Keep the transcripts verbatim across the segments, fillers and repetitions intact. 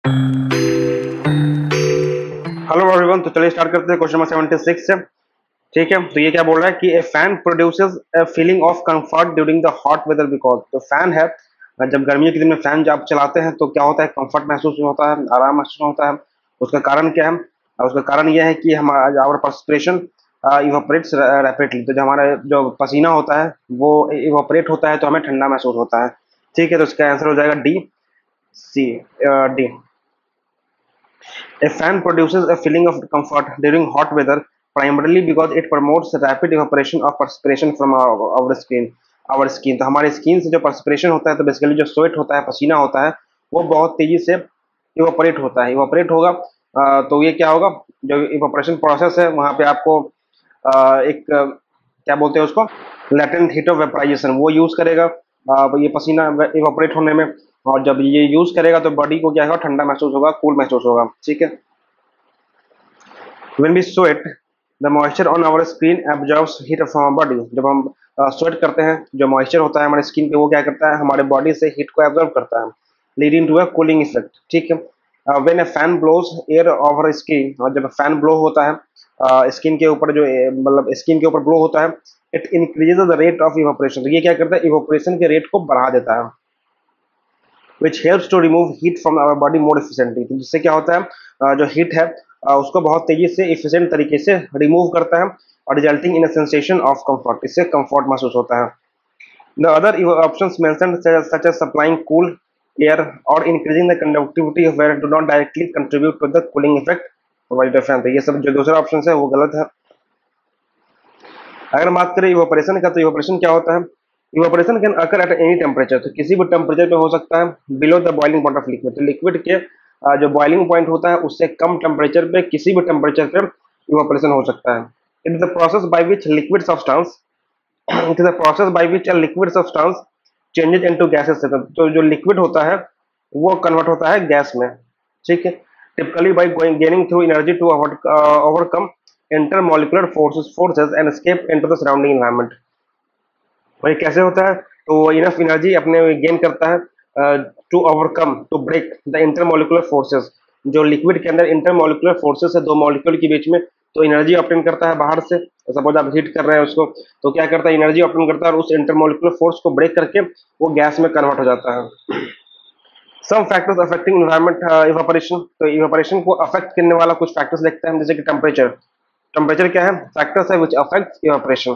Hello everyone, तो चलिए start करते हैं क्वेश्चन नंबर सेवेंटी सिक्स से। ठीक है, तो ये क्या बोल रहा है कि a fan produces a feeling of comfort during the hot weather because. तो फैन है, जब गर्मियों के दिन में फैन जब आप चलाते हैं तो क्या होता है, कंफर्ट महसूस होता है, आराम महसूस होता है। उसका कारण क्या है? अ, उसका कारण यह है कि हमारा आवर पर्सपिरेशन इवापोरेट्स रैपिडली। तो जो हमारा जो पसीना होता है वो इवापोरेट होता है, तो हमें ठंडा महसूस होता है। ठीक है, तो इसका आंसर हो जाएगा D, C, D. A fan produces a feeling of comfort during hot weather primarily because it promotes rapid evaporation of perspiration from our, our skin. Our skin, तो हमारे स्किन से जो perspiration होता है, तो बेसिकली जो स्वेट होता है, पसीना होता है, वो बहुत तेजी से इवापोरेट होता है। इवापोरेट होगा अ, तो ये क्या होगा, जो इवापोरेशन प्रोसेस है वहाँ पे आपको अ, एक अ, क्या बोलते हैं उसको, लेटेंट हीट ऑफ वेपराइजेशन, वो यूज करेगा अ, ये पसीना इवापोरेट होने में। और जब ये यूज करेगा तो बॉडी को क्या होगा, ठंडा महसूस होगा, कूल महसूस होगा। ठीक है, when we sweat the moisture on our skin absorbs heat from our body। जब हम स्वेट करते हैं, जो मॉइस्चर होता है हमारे स्किन पे वो क्या करता है, हमारे बॉडी से हीट को एब्जॉर्ब करता है, leading to a cooling effect. ठीक है, when a fan blows air over skin, और जब फैन ब्लो होता है स्किन के ऊपर, जो eh, मतलब स्किन के ऊपर ब्लो होता है, it increases the rate of evaporation. तो ये क्या करता है, इवापोरेशन के रेट को बढ़ा देता है, which helps to remove heat from our body more efficiently। तो जिससे क्या होता है, अ, जो हीट है अ, उसको बहुत तेजी से इफिशिएंट तरीके से रिमूव करता है, और resulting in a sensation of comfort, इससे कंफर्ट महसूस होता है। The other options mentioned such as supplying cool air और increasing the conductivity of air do not directly contribute to the cooling effect provided by fan. तो ये सब जो दूसरा ऑप्शन है वो गलत है। अगर बात करें इवापोरेशन का, तो इवापोरेशन क्या होता है, evaporation can occur at any temperature. तो किसी भी टेम्परेचर पे हो सकता है, below the boiling point of liquid. तो लिक्विड के अ, जो बॉइलिंग पॉइंट होता है उससे कम टेम्परेचर पे, किसी भी टेम्परेचर पे इवापोरेशन हो सकता है। It is the process by which liquid substance it is the process by which a liquid substance changes into gases. तो जो लिक्विड होता है वो कन्वर्ट होता है गैस में। ठीक है, typically by going gaining through energy to overcome intermolecular forces forces and escape into the surrounding environment. और ये कैसे होता है, तो वो इनफ एनर्जी अपने गेन करता है to overcome to break the intermolecular forces. जो लिक्विड के अंदर इंटरमोलिकुलर फोर्सेस है, दो मॉलिक्यूल के बीच में, तो एनर्जी ऑप्टेन करता है बाहर से। सपोज आप हीट कर रहे हैं उसको, तो क्या करता है, एनर्जी ऑप्टेन करता है और उस इंटरमोलिकुलर फोर्स को ब्रेक करके वो गैस में कन्वर्ट हो जाता है। Some factors affecting environment evaporation. तो इवापोरेशन को अफेक्ट करने वाला कुछ फैक्टर्स देखते हैं हम, जैसे कि टेम्परेचर। टेम्परेचर क्या है, फैक्टर्स है which affect evaporation.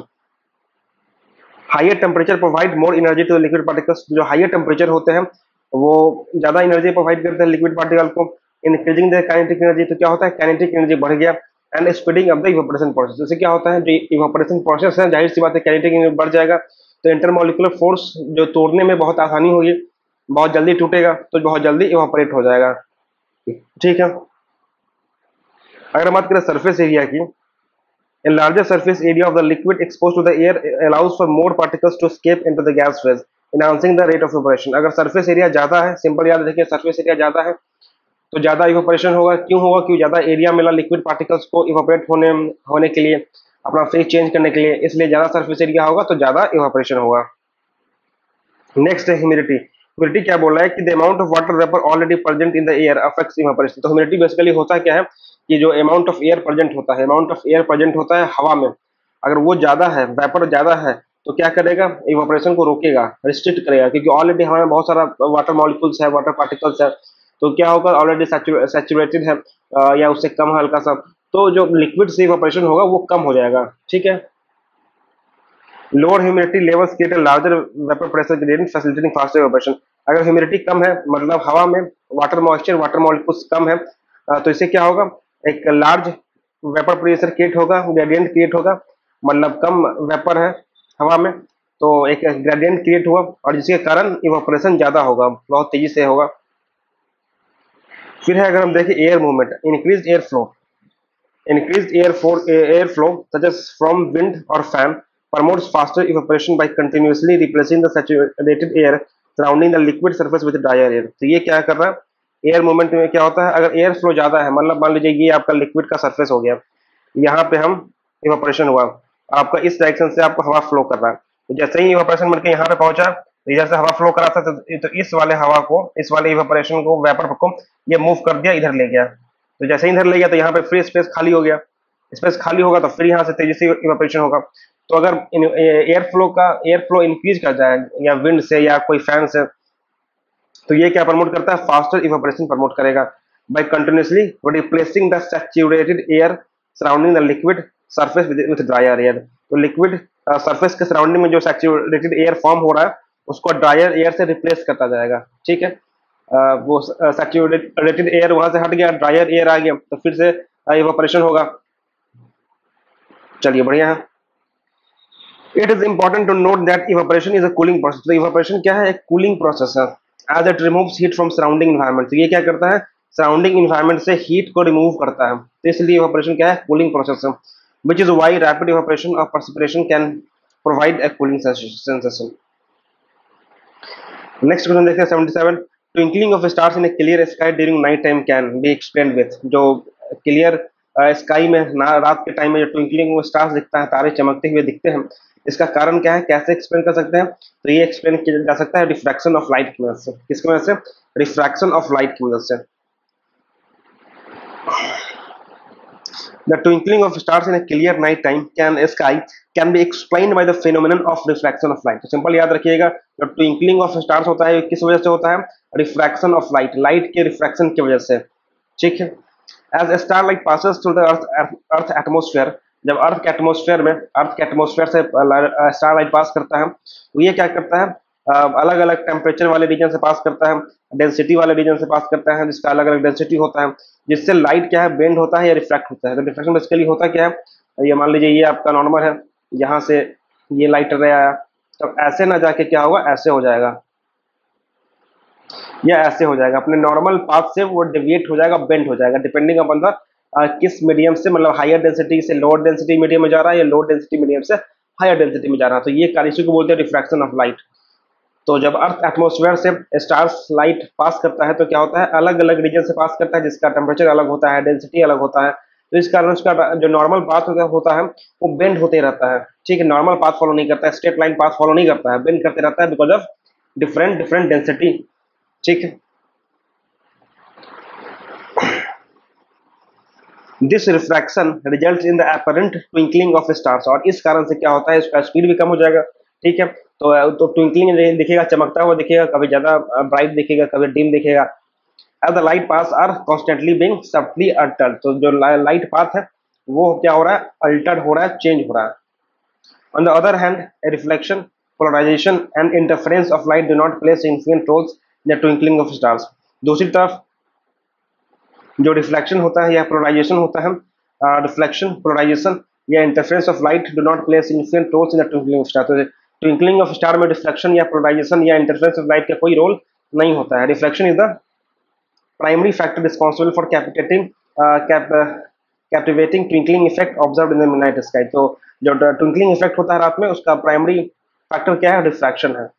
Higher temperature provide more energy to liquid particles. जो हाइयर टेम्परेचर होते हैं वो ज्यादा एनर्जी प्रोवाइड करते हैं लिक्विड पार्टिकल को, इंक्रीजिंग द काइनेटिक एनर्जी। तो क्या होता है, काइनेटिक एनर्जी बढ़ गया, and speeding up the evaporation process. जैसे क्या होता है, जो इवापोरेशन प्रोसेस है, जाहिर सी बात है काइनेटिक एनर्जी बढ़ जाएगा, तो इंटरमोलिकुलर फोर्स जो तोड़ने में बहुत आसानी होगी, बहुत जल्दी टूटेगा, तो बहुत जल्दी इवापोरेट हो जाएगा। ठीक है, अगर हम बात करें सरफेस एरिया की, a larger surface area of the liquid exposed to the air allows for more particles to escape into the gas phase, enhancing the rate of evaporation। अगर सरफेस एरिया ज्यादा है, सिंपल याद रखिए, surface area ज्यादा है तो ज्यादा evaporation होगा। क्यों होगा, क्यों, ज्यादा एरिया मिला लिक्विड पार्टिकल्स को इवापोरेट होने होने के लिए, अपना फेज चेंज करने के लिए, इसलिए ज्यादा सरफेस एरिया होगा तो ज्यादा इवापोरेशन होगा। नेक्स्ट है ह्यूमिडिटी। ह्यूमिडिटी क्या बोल रहा है कि the amount of water vapour already present in the air affects evaporation. तो ह्यूमिडिटी बेसिकली होता क्या है, कि जो अमाउंट ऑफ एयर प्रेजेंट होता है, अमाउंट ऑफ एयर प्रेजेंट होता है हवा में, अगर वो ज्यादा है, वेपर ज्यादा है, तो क्या करेगा, इवापोरेशन को रोकेगा, रिस्ट्रिक्ट करेगा, क्योंकि ऑलरेडी हमें बहुत सारा वाटर मॉलिक्यूल्स है, वाटर पार्टिकल्स है, तो क्या होगा, ऑलरेडी सैचुरेटेड है अ, या उससे कम है हल्का सा, तो जो लिक्विड से इवापोरेशन होगा वो कम हो जाएगा। ठीक है, lower humidity levels create a larger vapour pressure gradient facilitating faster evaporation. अगर ह्यूमिडिटी कम है, मतलब हवा में वाटर मॉइस्चर, वाटर मॉलिक्यूल्स कम है, अ, तो इससे क्या होगा, एक लार्ज वेपर प्रेशर क्रिएट होगा, ग्रेडियंट क्रिएट होगा, मतलब कम वेपर है हवा में, तो एक ग्रेडियंट क्रिएट हुआ, और जिसके कारण इवापोरेशन ज्यादा होगा, बहुत तेजी से होगा। फिर है, अगर हम देखें air movement, increase air flow. Increased air for air flow, such as from wind or fan, promotes faster evaporation by continuously replacing the saturated air surrounding the liquid surface with drier air। तो ये क्या कर रहा है, air movement में क्या होता है, अगर एयर फ्लो ज्यादा है, मतलब मान लीजिए ये आपका लिक्विड का सरफेस हो गया, यहाँ पे हम इवापोरेशन हुआ, आपका इस डायरेक्शन से आपको हवा फ्लो कर रहा है, तो जैसे ही इवापोरेशन मिलकर यहाँ पे पहुंचा, तो इधर से हवा फ्लो करा था, तो, तो इस वाले हवा को, इस वाले इवेपोरेशन को, वेपर को ये मूव कर दिया, इधर ले गया। तो जैसे इधर ले गया तो यहाँ पे फ्री स्पेस खाली हो गया, स्पेस खाली होगा तो फिर यहाँ से तेजी से इवेपोरेशन होगा। तो अगर एयर फ्लो का एयर फ्लो इंक्रीज कर जाए या विंड से या कोई फैन से, तो ये क्या प्रमोट करता है, फास्टर इवेपोरेशन प्रमोट करेगा by continuously replacing the saturated air surrounding the liquid surface with dryer air. तो लिक्विड सरफेस के सराउंडिंग में जो सैचुरेटेड एयर फॉर्म हो रहा है उसको ड्रायर एयर से रिप्लेस करता जाएगा। ठीक है, uh, वो सैचुरेटेड एयर वहां से हट गया, ड्रायर एयर आ गया, तो फिर से इवेपोरेशन होगा। चलिए बढ़िया है। It is important to note that evaporation is a cooling process. तो इवेपोरेशन क्या है, एक कूलिंग प्रोसेस है। As it removes heat from surrounding environment, तो ये क्या करता है, सराउंडिंग एनवायरनमेंट से हीट को रिमूव करता है। तो इसलिए इवेपोरेशन क्या है, कूलिंग प्रोसेस है, which is why rapid evaporation of precipitation can provide a cooling sensation. Next question देखते हैं seventy seven. Twinkling of stars in a clear sky during night time can be explained with. जो clear sky में ना रात के time में जो twinkling stars दिखता है, तारे चमकते हुए दिखते हैं, इसका कारण क्या है, कैसे एक्सप्लेन कर सकते हैं। तो ये एक्सप्लेन किया जा सकता है रिफ्रैक्शन ऑफ लाइट की मदद से। किसकी मदद से, रिफ्रैक्शन ऑफ लाइट की मदद से। The twinkling of stars in a clear night time can sky can be explained by the phenomenon of refraction of light। तो सिंपल याद रखिएगा, जो ट्विंकलिंग ऑफ स्टार्स होता है किस वजह से होता है, रिफ्रैक्शन ऑफ लाइट, लाइट के रिफ्रैक्शन की वजह से। ठीक है, as star light passes through the earth earth atmosphere, जब अर्थ के एटमोस्फेयर में, अर्थ के एटमोस्फेयर से स्टार लाइट पास करता है, तो ये क्या करता है, अलग अलग टेम्परेचर वाले रीजन से पास करता है, डेंसिटी वाले रीजन से पास करता है, जिसका अलग अलग डेंसिटी होता है, जिससे लाइट क्या है, बेंड होता है या रिफ्रैक्ट होता है। तो रिफ्रैक्शन बेसिकली होता क्या है, ये मान लीजिए ये आपका नॉर्मल है, यहाँ से ये लाइट रे आया, तो ऐसे ना जाके क्या होगा, ऐसे हो जाएगा या ऐसे हो जाएगा, अपने नॉर्मल पाथ से वो डेविएट हो जाएगा, बेंड हो जाएगा, डिपेंडिंग अपॉन द किस मीडियम से, मतलब हायर डेंसिटी से लोअर डेंसिटी मीडियम में जा रहा है या लोअर डेंसिटी मीडियम से हायर डेंसिटी में जा रहा है। तो ये कार्य को बोलते हैं रिफ्रैक्शन ऑफ लाइट। तो जब अर्थ एटमॉस्फेयर से स्टार्स लाइट पास करता है तो क्या होता है, अलग अलग रीजन से पास करता है, जिसका टेम्परेचर अलग होता है, डेंसिटी अलग होता है, तो इस कारण उसका जो नॉर्मल पाथ होता है वो बेंड होते रहता है। ठीक है, नॉर्मल पाथ फॉलो नहीं करता है, स्ट्रेट लाइन पाथ फॉलो नहीं करता है, बेंड करते रहता है because of different different density. ठीक है, this refraction results in the apparent twinkling of stars, और इस कारण से क्या होता है, इसका स्पीड भी कम हो जाएगा। ठीक है, तो तो ट्विंकलिंग दिखेगा, चमकता हुआ दिखेगा, कभी ज्यादा ब्राइट दिखेगा, कभी डिम दिखेगा। As the light pass are constantly being subtly altered, तो जो लाइट पाथ है वो क्या हो रहा है, अल्टर्ड हो रहा है, चेंज हो रहा है। On the other hand, reflection, polarization and interference of light do not play significant roles in the twinkling of stars. दूसरी तरफ जो रिफ्लेक्शन होता है या पोलराइजेशन होता है, रिफ्लेक्शन, पोलराइजेशन या interference of light do not play significant roles in the twinkling of star. Twinkling of star में रिफ्लेक्शन या पोलराइजेशन या इंटरफेरेंस ऑफ लाइट का कोई रोल नहीं होता है। Reflection is the primary factor responsible for capitating captivating twinkling effect observed in the midnight sky. तो जो ट्विंकलिंग इफेक्ट होता है रात में, उसका प्राइमरी फैक्टर क्या है, रिफ्रैक्शन है।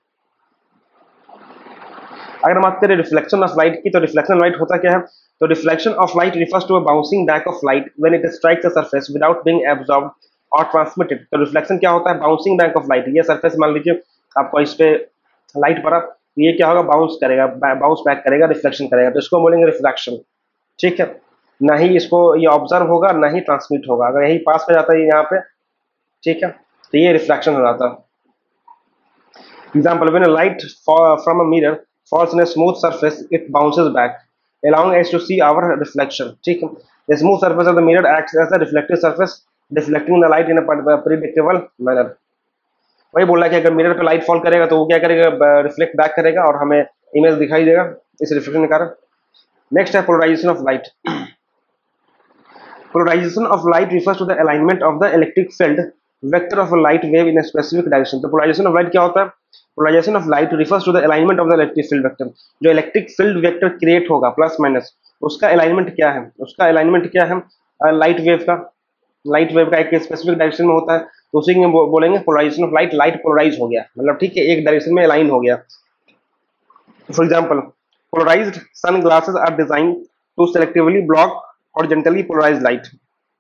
अगर हम बात करें रिफ्लेक्शन ऑफ लाइट की, तो रिफ्लेक्शन ऑफ लाइट होता क्या है, तो reflection of light refers to a bouncing back of light when it strikes a surface without being absorbed और ट्रांसमिटेड। तो रिफ्लेक्शन क्या होता है, बाउंसिंग बैक ऑफ लाइट, ये सरफेस मान लीजिए आपको इस पे लाइट पड़ा, तो ये क्या होगा, बाउंस करेगा, बाउंस बैक करेगा, रिफ्लेक्शन करेगा, तो इसको बोलेंगे रिफ्लेक्शन। ठीक है, ना ही इसको ये ऑब्जर्व होगा, ना ही ट्रांसमिट होगा, अगर यही पास कर जाता है यहाँ पे, ठीक है, तो ये रिफ्लेक्शन हो जाता है। Example, when a light from a mirror falls on a smooth surface, it bounces back, allowing us to see our reflection. ठीक है, the smooth surface of the mirror acts as a reflective surface, deflecting the light in a predictable manner. वही बोल रहा है कि अगर mirror पे light fall करेगा तो वो क्या करेगा, रिफ्लेक्ट बैक करेगा और हमें इमेज दिखाई देगा इस रिफ्लेक्शन के कारण। नेक्स्ट है polarization of light. Polarization of light refers to the alignment of the electric field vector of a light wave in a specific direction. तो पोलराइजेशन ऑफ लाइट क्या होता है, polarization of light refers to the alignment of the electric field vector. जो electric field vector create होगा plus minus, उसका alignment क्या है, उसका अलाइनमेंट क्या है, लाइट वेव का, लाइट वेव का एक स्पेसिफिक डायरेक्शन में होता है, तो उसी में बोलेंगे polarization of light, light polarize हो गया, मतलब ठीक है, एक डायरेक्शन में अलाइन हो गया। For example, polarized sunglasses are design to selectively block horizontally polarized light.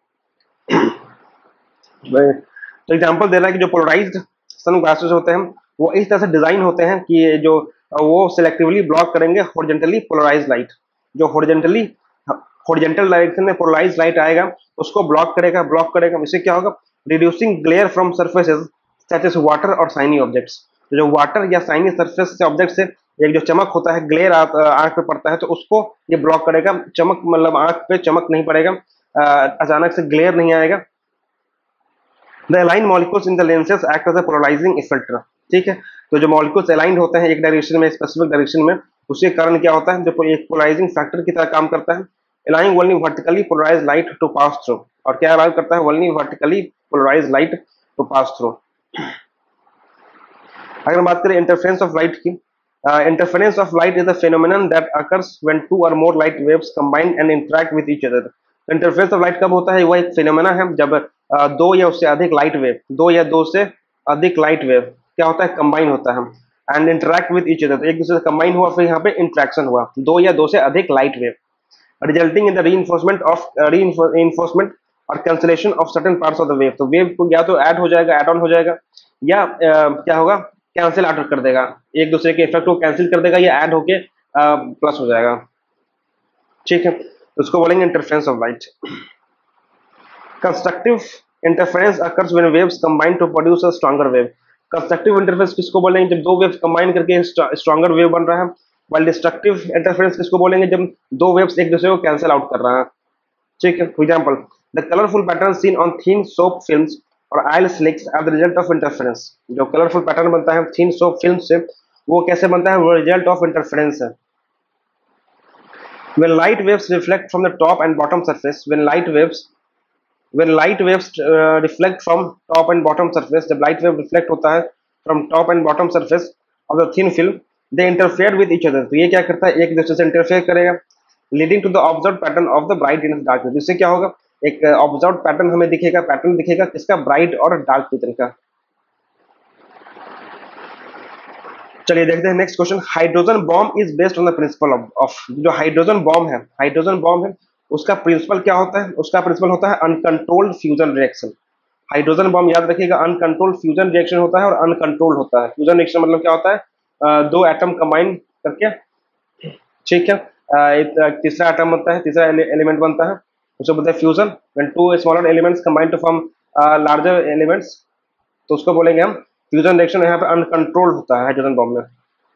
तो एग्जाम्पल दे रहा है कि जो पोलराइज्ड सन ग्लासेस होते हैं वो इस तरह से डिजाइन होते हैं कि ये जो वो सिलेक्टिवली ब्लॉक करेंगे हॉरिजॉन्टली पोलराइज लाइट। जो हॉरिजॉन्टली हॉरिजॉन्टल डायरेक्शन में पोलराइज लाइट आएगा उसको ब्लॉक करेगा ब्लॉक करेगा इससे क्या होगा, reducing glare from surfaces such as water और शाइनी ऑब्जेक्ट्स। जो वाटर या शाइनी सरफेस से ऑब्जेक्ट से एक जो चमक होता है, ग्लेयर आंख पे पड़ता है तो उसको ये ब्लॉक करेगा। चमक मतलब आंख पे चमक नहीं पड़ेगा, अचानक से ग्लेयर नहीं आएगा। The align molecules in the lenses act as a polarizing effect. ठीक है, तो जो मॉलिक्यूल्स अलाइंड होते हैं एक डायरेक्शन में, स्पेसिफिक डायरेक्शन में, उसके कारण क्या होता है, जो एक पोलराइजिंग फैक्टर की तरह काम करता है। Aligning only vertically polarize light to pass through, और क्या अलाउ करता है, only vertically polarize light to pass through. अगर बात करें इंटरफेरेंस ऑफ लाइट की, interference of light is a phenomenon that occurs when two और more light waves combine and interact with each other. Interference of light कब होता है, वह एक फेनोमेना है जब uh, दो या उससे अधिक लाइट वेव, दो या दो से अधिक लाइट वेव क्या होता है, कंबाइन होता है and interact with each other. एक दूसरे से कंबाइन हुआ, फिर यहाँ पे इंटरेक्शन हुआ, दो या दो से अधिक light wave, resulting in the reinforcement of reinforcement और cancellation of certain parts of the wave. तो वेव को या तो ऐड हो जाएगा, ऐड ऑन हो जाएगा, या uh, क्या होगा, कैंसिल आउट कर देगा, एक दूसरे के इफेक्ट को कैंसिल कर देगा, या ऐड होके प्लस uh, हो जाएगा। ठीक है, तो उसको बोलेंगे interference of light. Constructive interference occurs when waves combine to produce a stronger wave. Constructive interference किसको बोलेंगे, जब दो वेव्स कंबाइन करके स्ट्रॉन्गर वेव बन रहा है। वाइल डिस्ट्रक्टिव इंटरफेरेंस किसको बोलेंगे, जब दो वेव्स एक दूसरे को कैंसिल आउट कर रहा है। ठीक है, for example the colourful pattern seen on thin soap films और oil slicks are the result of interference. जो कलरफुल पैटर्न बनता है थिन सोप फिल्म से, वो कैसे बनता है, वो रिजल्ट ऑफ इंटरफेरेंस है। When light waves reflect from the top and bottom surface, when light waves when light waves uh, reflect from top and bottom surface, जब light wave reflect होता है from top and bottom surface of the thin film, they interfere with each other। तो ये क्या करता है, एक दूसरे से इंटरफेयर करेगा, leading to the observed pattern of the bright and dark। इससे क्या होगा, एक ऑब्जर्व पैटर्न हमें दिखेगा, पैटर्न दिखेगा किसका, ब्राइट और डार्क पैटर्न का। चलिए देखते हैं next question. Hydrogen bomb is based on the principle of, जो हाइड्रोजन बॉम्ब है, हाइड्रोजन बॉम्ब है उसका प्रिंसिपल क्या होता है, उसका प्रिंसिपल होता है uncontrolled fusion reaction. Hydrogen bomb याद रखिएगा, अनकंट्रोल्ड फ्यूजन रिएक्शन होता है और अनकंट्रोल्ड होता है। फ्यूजन रिएक्शन मतलब क्या होता है, uh, दो एटम कंबाइन करके, ठीक है, uh, तीसरा एटम बनता है, तीसरा एलिमेंट बनता है, उसको बोलते हैं fusion. When two smaller elements combine to form larger elements, तो उसको बोलेंगे हम फ्यूजन रिएक्शन। यहाँ पे अनकंट्रोल्ड होता है हाइड्रोजन बॉम्ब में।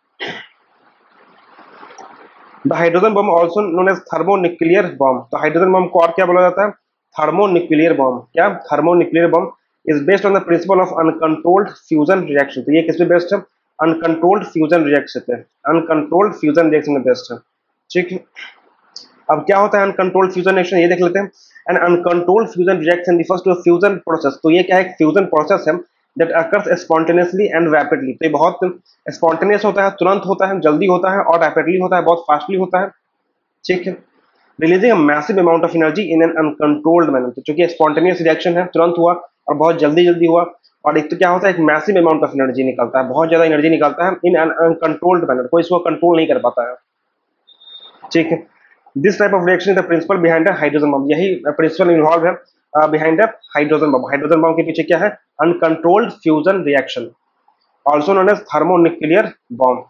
The hydrogen bomb also known as thermonuclear bomb. तो हाइड्रोजन बॉम्ब को और क्या बोला जाता है, थर्मोन्यूक्लियर बॉम्ब। क्या, thermonuclear bomb is based on the principle of uncontrolled fusion reaction. तो ये किस पे बेस्ड है, अनकंट्रोल्ड फ्यूजन रिएक्शन पे, अनकंट्रोल्ड फ्यूजन रिएक्शन में बेस्ड है। ठीक है, अब क्या होता है अनकंट्रोल्ड फ्यूजन रिएक्शन, ये देख लेते हैं। An uncontrolled fusion reaction refers to fusion process. तो ये क्या है, फ्यूजन प्रोसेस है that occurs spontaneously and rapidly। तो ये बहुत स्पॉन्टेनियस होता है, तुरंत होता है, जल्दी होता है, और रैपिडली होता है, बहुत फास्टली होता है। ठीक है, releasing a massive amount of energy in an uncontrolled manner. तो चूंकि स्पॉन्टेनियस रिएक्शन है, तुरंत हुआ और बहुत जल्दी जल्दी हुआ, और एक तो क्या होता है, एक मैसिव अमाउंट ऑफ एनर्जी निकलता है, बहुत ज्यादा एनर्जी निकलता है इन एन अनकंट्रोल्ड मैनर, कोई इसको कंट्रोल नहीं कर पाता है। ठीक है, this type of reaction is the principle behind the hydrogen bomb. यही प्रिंसिपल इन्वॉल्व है behind the hydrogen bomb. Hydrogen bomb के पीछे क्या है, uncontrolled fusion reaction, also known as thermonuclear bomb.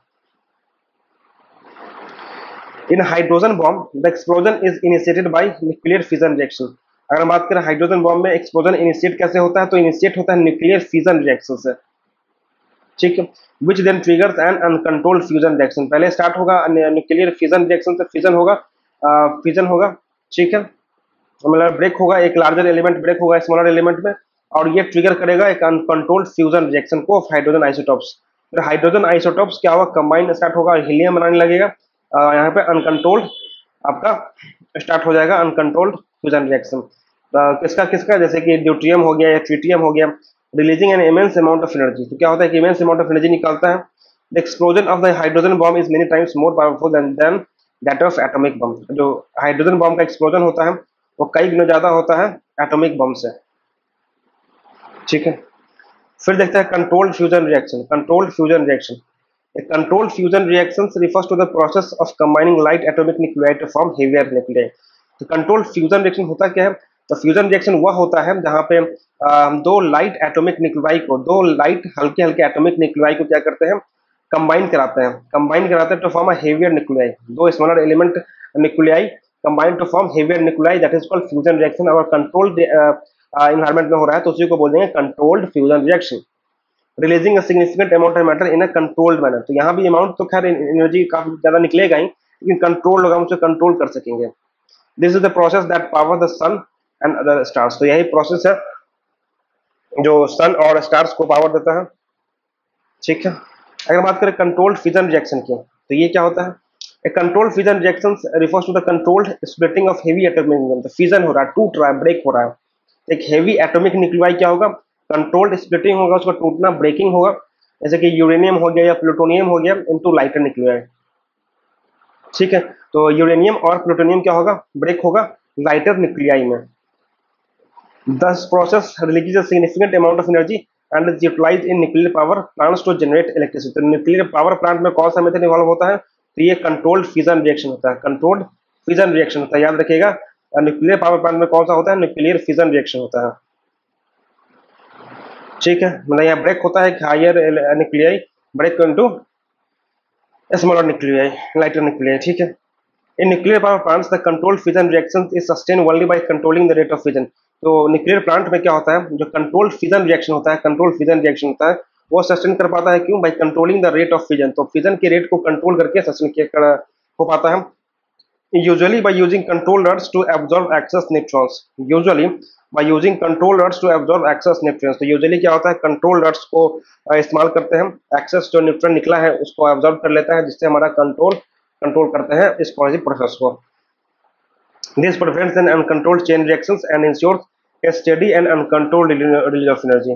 In hydrogen bomb the explosion is initiated by nuclear fission reaction. अगर हम बात करें हाइड्रोजन बॉम्ब में एक्सप्लोजन इनिशिएट कैसे होता है, तो इनिशिएट होता है न्यूक्लियर फिजन रिएक्शन से। ठीक है, which then triggers an uncontrolled fusion reaction. पहले स्टार्ट होगा न्यूक्लियर फिजन रिएक्शन से, फिजन होगा, फिजन होगा, ठीक है, मतलब ब्रेक होगा, एक लार्जर एलिमेंट ब्रेक होगा स्मॉलर एलिमेंट में, और ये ट्रिगर करेगा एक अनकंट्रोल्ड फ्यूजन रिएक्शन को ऑफ हाइड्रोजन आइसोटोप्स। फिर हाइड्रोजन आइसोटोप्स क्या होगा, कंबाइन स्टार्ट होगा, हीलियम बनाने लगेगा, यहाँ पे अनकंट्रोल्ड आपका स्टार्ट हो जाएगा अनकंट्रोल्ड फ्यूजन रिएक्शन। किसका किसका, जैसे कि ड्यूट्रियम हो गया या ट्रिटियम हो गया, releasing an immense amount of energy. तो क्या होता है कि इमेंस अमाउंट ऑफ एनर्जी निकलता है। The explosion of the hydrogen bomb is many times more powerful than than that of atomic bomb. जो हाइड्रोजन बॉम्ब का एक्सप्लोजन होता है वो कई गुना ज्यादा होता है एटॉमिक बम से। ठीक है, फिर देखते हैं controlled fusion reaction. Controlled fusion reaction, controlled fusion reaction refers to the process of combining light atomic nuclei to form heavier nuclei. तो कंट्रोल्ड फ्यूजन रिएक्शन होता क्या है, तो फ्यूजन रिएक्शन वह होता है जहाँ पे आ, दो लाइट एटॉमिक न्यूक्लियाई को दो लाइट हल्के हल्के एटॉमिक न्यूक्लियाई को क्या करते हैं, कंबाइन कराते हैं कंबाइन कराते हैं to form a heavier nuclei. दो smaller element nuclei combine to form heavier nuclei, that is called fusion reaction. और कंट्रोल्ड इन्वायरमेंट में हो रहा है तो उसी को बोल देंगे controlled fusion reaction. Releasing a significant amount of matter in a controlled manner, तो यहाँ भी अमाउंट तो खैर एनर्जी काफी ज्यादा निकलेगा ही, लेकिन कंट्रोल होगा, हम उसे कंट्रोल कर सकेंगे। This is the process that power the sun and other stars, तो यही प्रोसेस है जो सन और स्टार्स को पावर देता है। ठीक है, अगर बात करें कंट्रोल्ड फ्यूजन रिएक्शन की, तो ये क्या होता है, a controlled fusion reaction refers to the controlled splitting of heavy atomic, तो फ्यूजन हो रहा है, टूट रहा है, ब्रेक हो रहा है। एक हेवी एटॉमिक न्यूक्लियाई क्या होगा, कंट्रोल्ड स्प्लिटिंग होगा, उसका टूटना ब्रेकिंग होगा, जैसे कि यूरेनियम हो गया या प्लूटोनियम हो गया इनटू लाइटर न्यूक्लियाई। ठीक है, तो यूरेनियम और प्लूटोनियम क्या होगा, ब्रेक होगा लाइटर न्यूक्लियाई में। Thus process releases a significant amount of energy and is utilized in nuclear power plants to generate electricity। तो न्यूक्लियर पावर प्लांट में कौन सा मेथड इन्वॉल्व होता है, तो ये कंट्रोल्ड फ्यूजन रिएक्शन होता है, कंट्रोल्ड फ्यूजन रिएक्शन होता है, याद रखिएगा। न्यूक्लियर पावर प्लांट में कौन सा होता है, न्यूक्लियर फ्यूजन रिएक्शन होता है। ठीक है, मतलब यहाँ ब्रेक होता है higher nuclei break into smaller nuclei, lighter nuclei. ठीक है, in nuclear power plants the controlled fusion reaction is sustain only by controlling the rate of fusion. तो न्यूक्लियर प्लांट में क्या होता है, जो कंट्रोल्ड फ्यूजन रिएक्शन होता है, कंट्रोल्ड फ्यूजन रिएक्शन होता है वो सस्टेन कर पाता है, क्यों, by controlling the rate of fusion. तो फ्यूजन के रेट को कंट्रोल करके सस्टेन किया हो पाता है। Usually by using controllers to absorb excess neutrons, usually by using controllers to absorb excess neutrons. तो यूजुअली क्या होता है, कंट्रोलर्स को इस्तेमाल करते हैं, एक्सेस जो न्यूट्रॉन निकला है उसको एब्जॉर्ब कर लेता है, जिससे हमारा कंट्रोल कंट्रोल करते हैं इस प्रोसेस को। This prevents an uncontrolled chain reactions and ensures a steady and uncontrolled release of energy.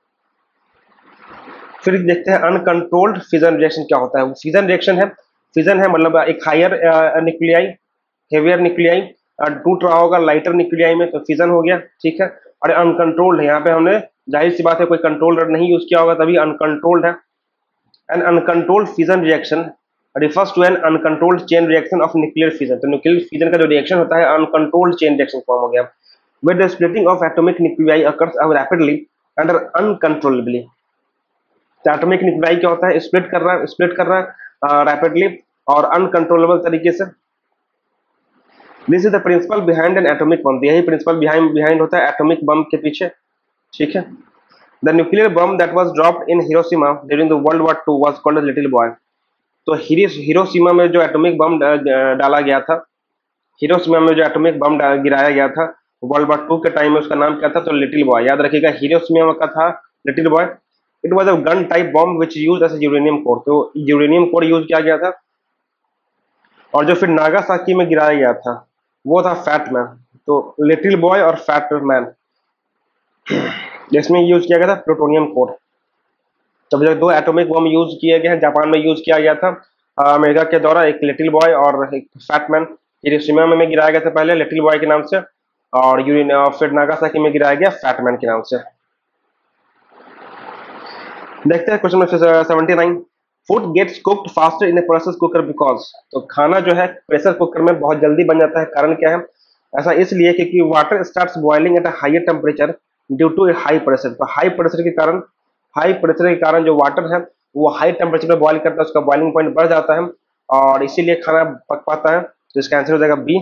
फिर देखते हैं अनकंट्रोल्ड फ्यूजन रिएक्शन क्या होता है। फ्यूजन रिएक्शन है, फ्यूजन है मतलब एक हायर न्यूक्लियाई हेवियर न्यूक्लियाई टूट रहा होगा लाइटर न्यूक्लियाई में, तो फ्यूजन हो गया। ठीक है, और अनकंट्रोल्ड है, यहाँ पे हमने जाहिर सी बात है कोई कंट्रोलर नहीं यूज किया होगा तभी अनकंट्रोल्ड है। An uncontrolled fusion reaction refers to an uncontrolled chain reaction of nuclear fission। तो न्यूक्लियर फिजन का जो रिएक्शन होता है अनकंट्रोल्ड चेन रिएक्शन फॉर्म हो गया, where the splitting of atomic nuclei occurs rapidly and uncontrollably। तो atomic nuclei क्या होता है, स्प्लिट कर रहा है स्प्लिट कर रहा है रैपिडली और अनकंट्रोलेबल तरीके से। This is the principle behind an atomic bomb, यही प्रिंसिपल बिहाइंड बिहाइंड होता है एटॉमिक बम के पीछे। ठीक है, the nuclear bomb that was dropped in Hiroshima during the World War Two was called Little Boy. तो हिरोशिमा में जो एटॉमिक बम डाला गया था, हिरोशिमा में जो एटॉमिक बम गिराया गया था वर्ल्ड वॉर टू के टाइम में, उसका नाम क्या था, तो लिटिल बॉय। याद रखिएगा, हिरोशिमा का था Little Boy. It was a gun type bomb which used as uranium core, तो यूरेनियम कोर यूज किया गया था। और जो फिर नागासाकी में गिराया गया था वो था फैट मैन। तो लिटिल बॉय और फैट मैन जिसमें यूज किया गया था प्लूटोनियम कोर। तब जब दो एटॉमिक बम यूज किए गए हैं, जापान में यूज किया गया था अमेरिका के द्वारा, एक लिटिल बॉय और एक फैटमैन। हिरोशिमा में गिराया गया था पहले लिटिल बॉय के नाम से, और फिर नागासाकी में गिराया गया फैटमैन के नाम से। देखते हैं question number seventy nine. Food gets cooked faster in a pressure cooker because, तो खाना जो है प्रेशर कुकर में बहुत जल्दी बन जाता है, कारण क्या है, ऐसा इसलिए क्योंकि water starts boiling at a higher temperature due to high pressure. तो हाई प्रेशर के कारण हाई प्रेशर के कारण जो वाटर है वो हाई टेम्परेचर में बॉइल करता है, उसका बॉइलिंग पॉइंट बढ़ जाता है और इसीलिए खाना पक पाता है। तो इसका आंसर हो जाएगा B.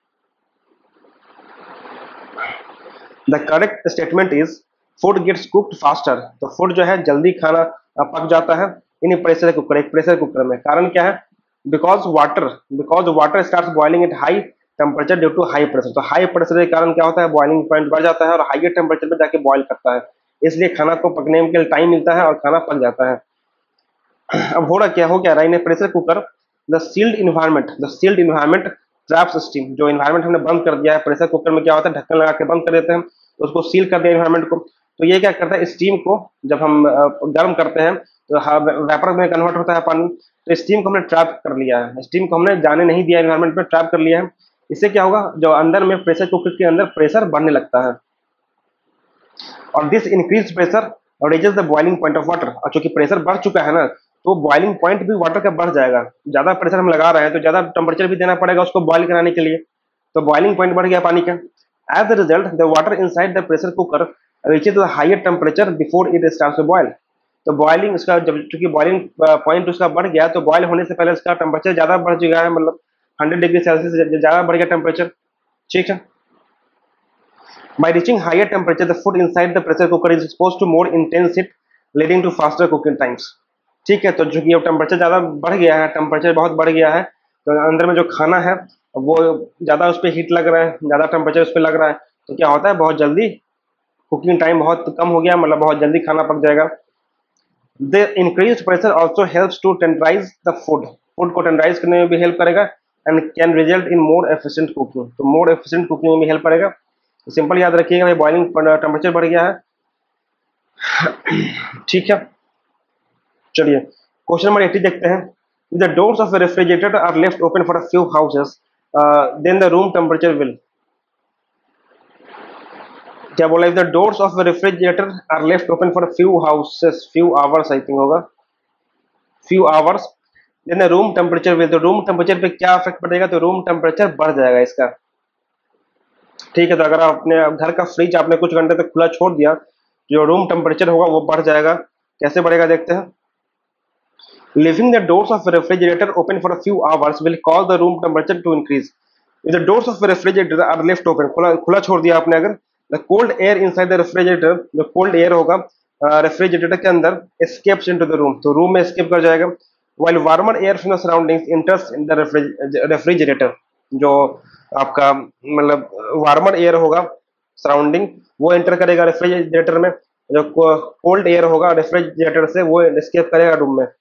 The correct statement is food gets cooked faster. तो फूड जो है जल्दी खाना पक जाता है इन प्रेशर कुकर, एक प्रेशर कुकर में। कारण क्या है, because water because water starts boiling at high temperature due to high pressure. तो हाई प्रेशर के कारण क्या होता है, बॉइलिंग पॉइंट बढ़ जाता है और हाइयर टेम्परेचर पे जाके बॉइल करता है, इसलिए खाना को पकने के लिए टाइम मिलता है और खाना पक जाता है। अब हो रहा क्या हो क्या रहा है, pressure cooker the sealed environment the sealed environment traps steam. जो इन्वायरमेंट हमने बंद कर दिया है प्रेशर कुकर में, क्या होता है, ढक्कन लगा के बंद कर देते हैं, तो उसको सील कर दिया इन्वायरमेंट को। तो ये क्या करता है, स्टीम को जब हम गर्म करते हैं तो वेपर में कन्वर्ट होता है पानी, तो स्टीम को हमने ट्रैप कर लिया है, स्टीम को हमने जाने नहीं दिया, इन्वायरमेंट में ट्रैप कर लिया है। इससे क्या होगा, जो अंदर में प्रेशर कुकर के अंदर प्रेशर बढ़ने लगता है और this increase pressure raises the boiling point of water. और चूंकि प्रेशर बढ़ चुका है ना, तो बॉइलिंग पॉइंट भी वाटर का बढ़ जाएगा। ज्यादा प्रेशर हम लगा रहे हैं तो ज्यादा टेम्परेचर भी देना पड़ेगा उसको बॉइल कराने के लिए, तो बॉइलिंग पॉइंट बढ़ गया पानी का। As a result, the water inside the pressure cooker reaches a higher temperature before it starts to boil. तो बॉइलिंग इसका जब चूंकि बॉइलिंग पॉइंट उसका बढ़ गया तो बॉयल होने से पहले इसका टेम्परेचर ज्यादा बढ़ गया है, मतलब हंड्रेड डिग्री सेल्सियस से ज्यादा बढ़ गया टेम्परेचर, ठीक है। By reaching higher temperature, the food inside the pressure cooker is exposed to more intense heat, leading to faster cooking times. ठीक है, तो चूंकि अब टेम्परेचर ज्यादा बढ़ गया है, टेम्परेचर बहुत बढ़ गया है, तो अंदर में जो खाना है वो ज्यादा उस पर हीट लग रहा है, ज्यादा टेम्परेचर उस पर लग रहा है, तो क्या होता है बहुत जल्दी कुकिंग टाइम बहुत कम हो गया, मतलब बहुत जल्दी खाना पक जाएगा। The increase pressure also helps to tenderise the food, food को टेंडराइज करने में भी हेल्प करेगा and can result in more efficient cooking, तो मोर एफिशिएंट कुकिंग में भी हेल्प करेगा। तो सिंपल याद रखिएगा भाई, बॉइलिंग टेम्परेचर बढ़ गया है, ठीक है। चलिए क्वेश्चन नंबर एटी देखते हैं। The doors of the refrigerator are left open for a few houses, then the room temperature will, क्या बोला, if the doors of the refrigerator are left open for few houses, few hours I think होगा, few hours, then the room temperature will, तो room temperature पे क्या effect पड़ेगा, तो room temperature बढ़ जाएगा इसका, ठीक है। तो अगर आप अपने घर का फ्रिज आपने कुछ घंटे तक खुला छोड़ दिया, जो रूम टेम्परेचर होगा वो बढ़ जाएगा। कैसे बढ़ेगा देखते हैं। Leaving the doors of a refrigerator open for a few hours will cause the room temperature to increase. If the doors of a refrigerator are left open, खुला खुला छोड़ दिया आपने अगर, the cold air inside the refrigerator, जो cold air होगा refrigerator के अंदर escapes into the room, तो रूम में escape कर जाएगा, while warmer air from the surroundings enters in the refrigerator, जो आपका मतलब वार्मर एयर होगा सराउंडिंग वो एंटर करेगा रेफ्रिजरेटर में, जो कोल्ड एयर होगा रेफ्रिजरेटर से वो एस्केप करेगा रूम में।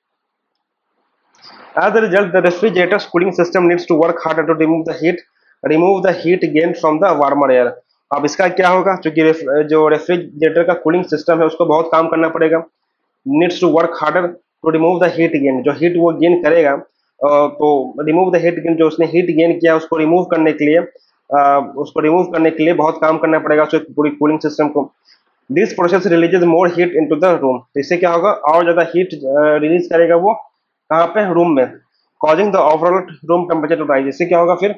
As a result, the refrigerator's cooling system needs to work harder to remove the heat, remove the heat gained from the warmer air. अब इसका क्या होगा, क्योंकि जो रेफ्रिजरेटर का कूलिंग सिस्टम है उसको बहुत काम करना पड़ेगा, needs to work harder to remove the heat gain, जो हीट वो गेन करेगा, तो रिमूव द हीट गेन, जो उसने हीट गेन किया उसको रिमूव करने के लिए उसको रिमूव करने के लिए बहुत काम करना पड़ेगा उसको पूरी कूलिंग सिस्टम को। This process releases more heat into the room, इससे क्या होगा और ज्यादा हीट रिलीज करेगा वो कहाँ पे, रूम में, causing the overall room temperature to rise, इससे क्या होगा फिर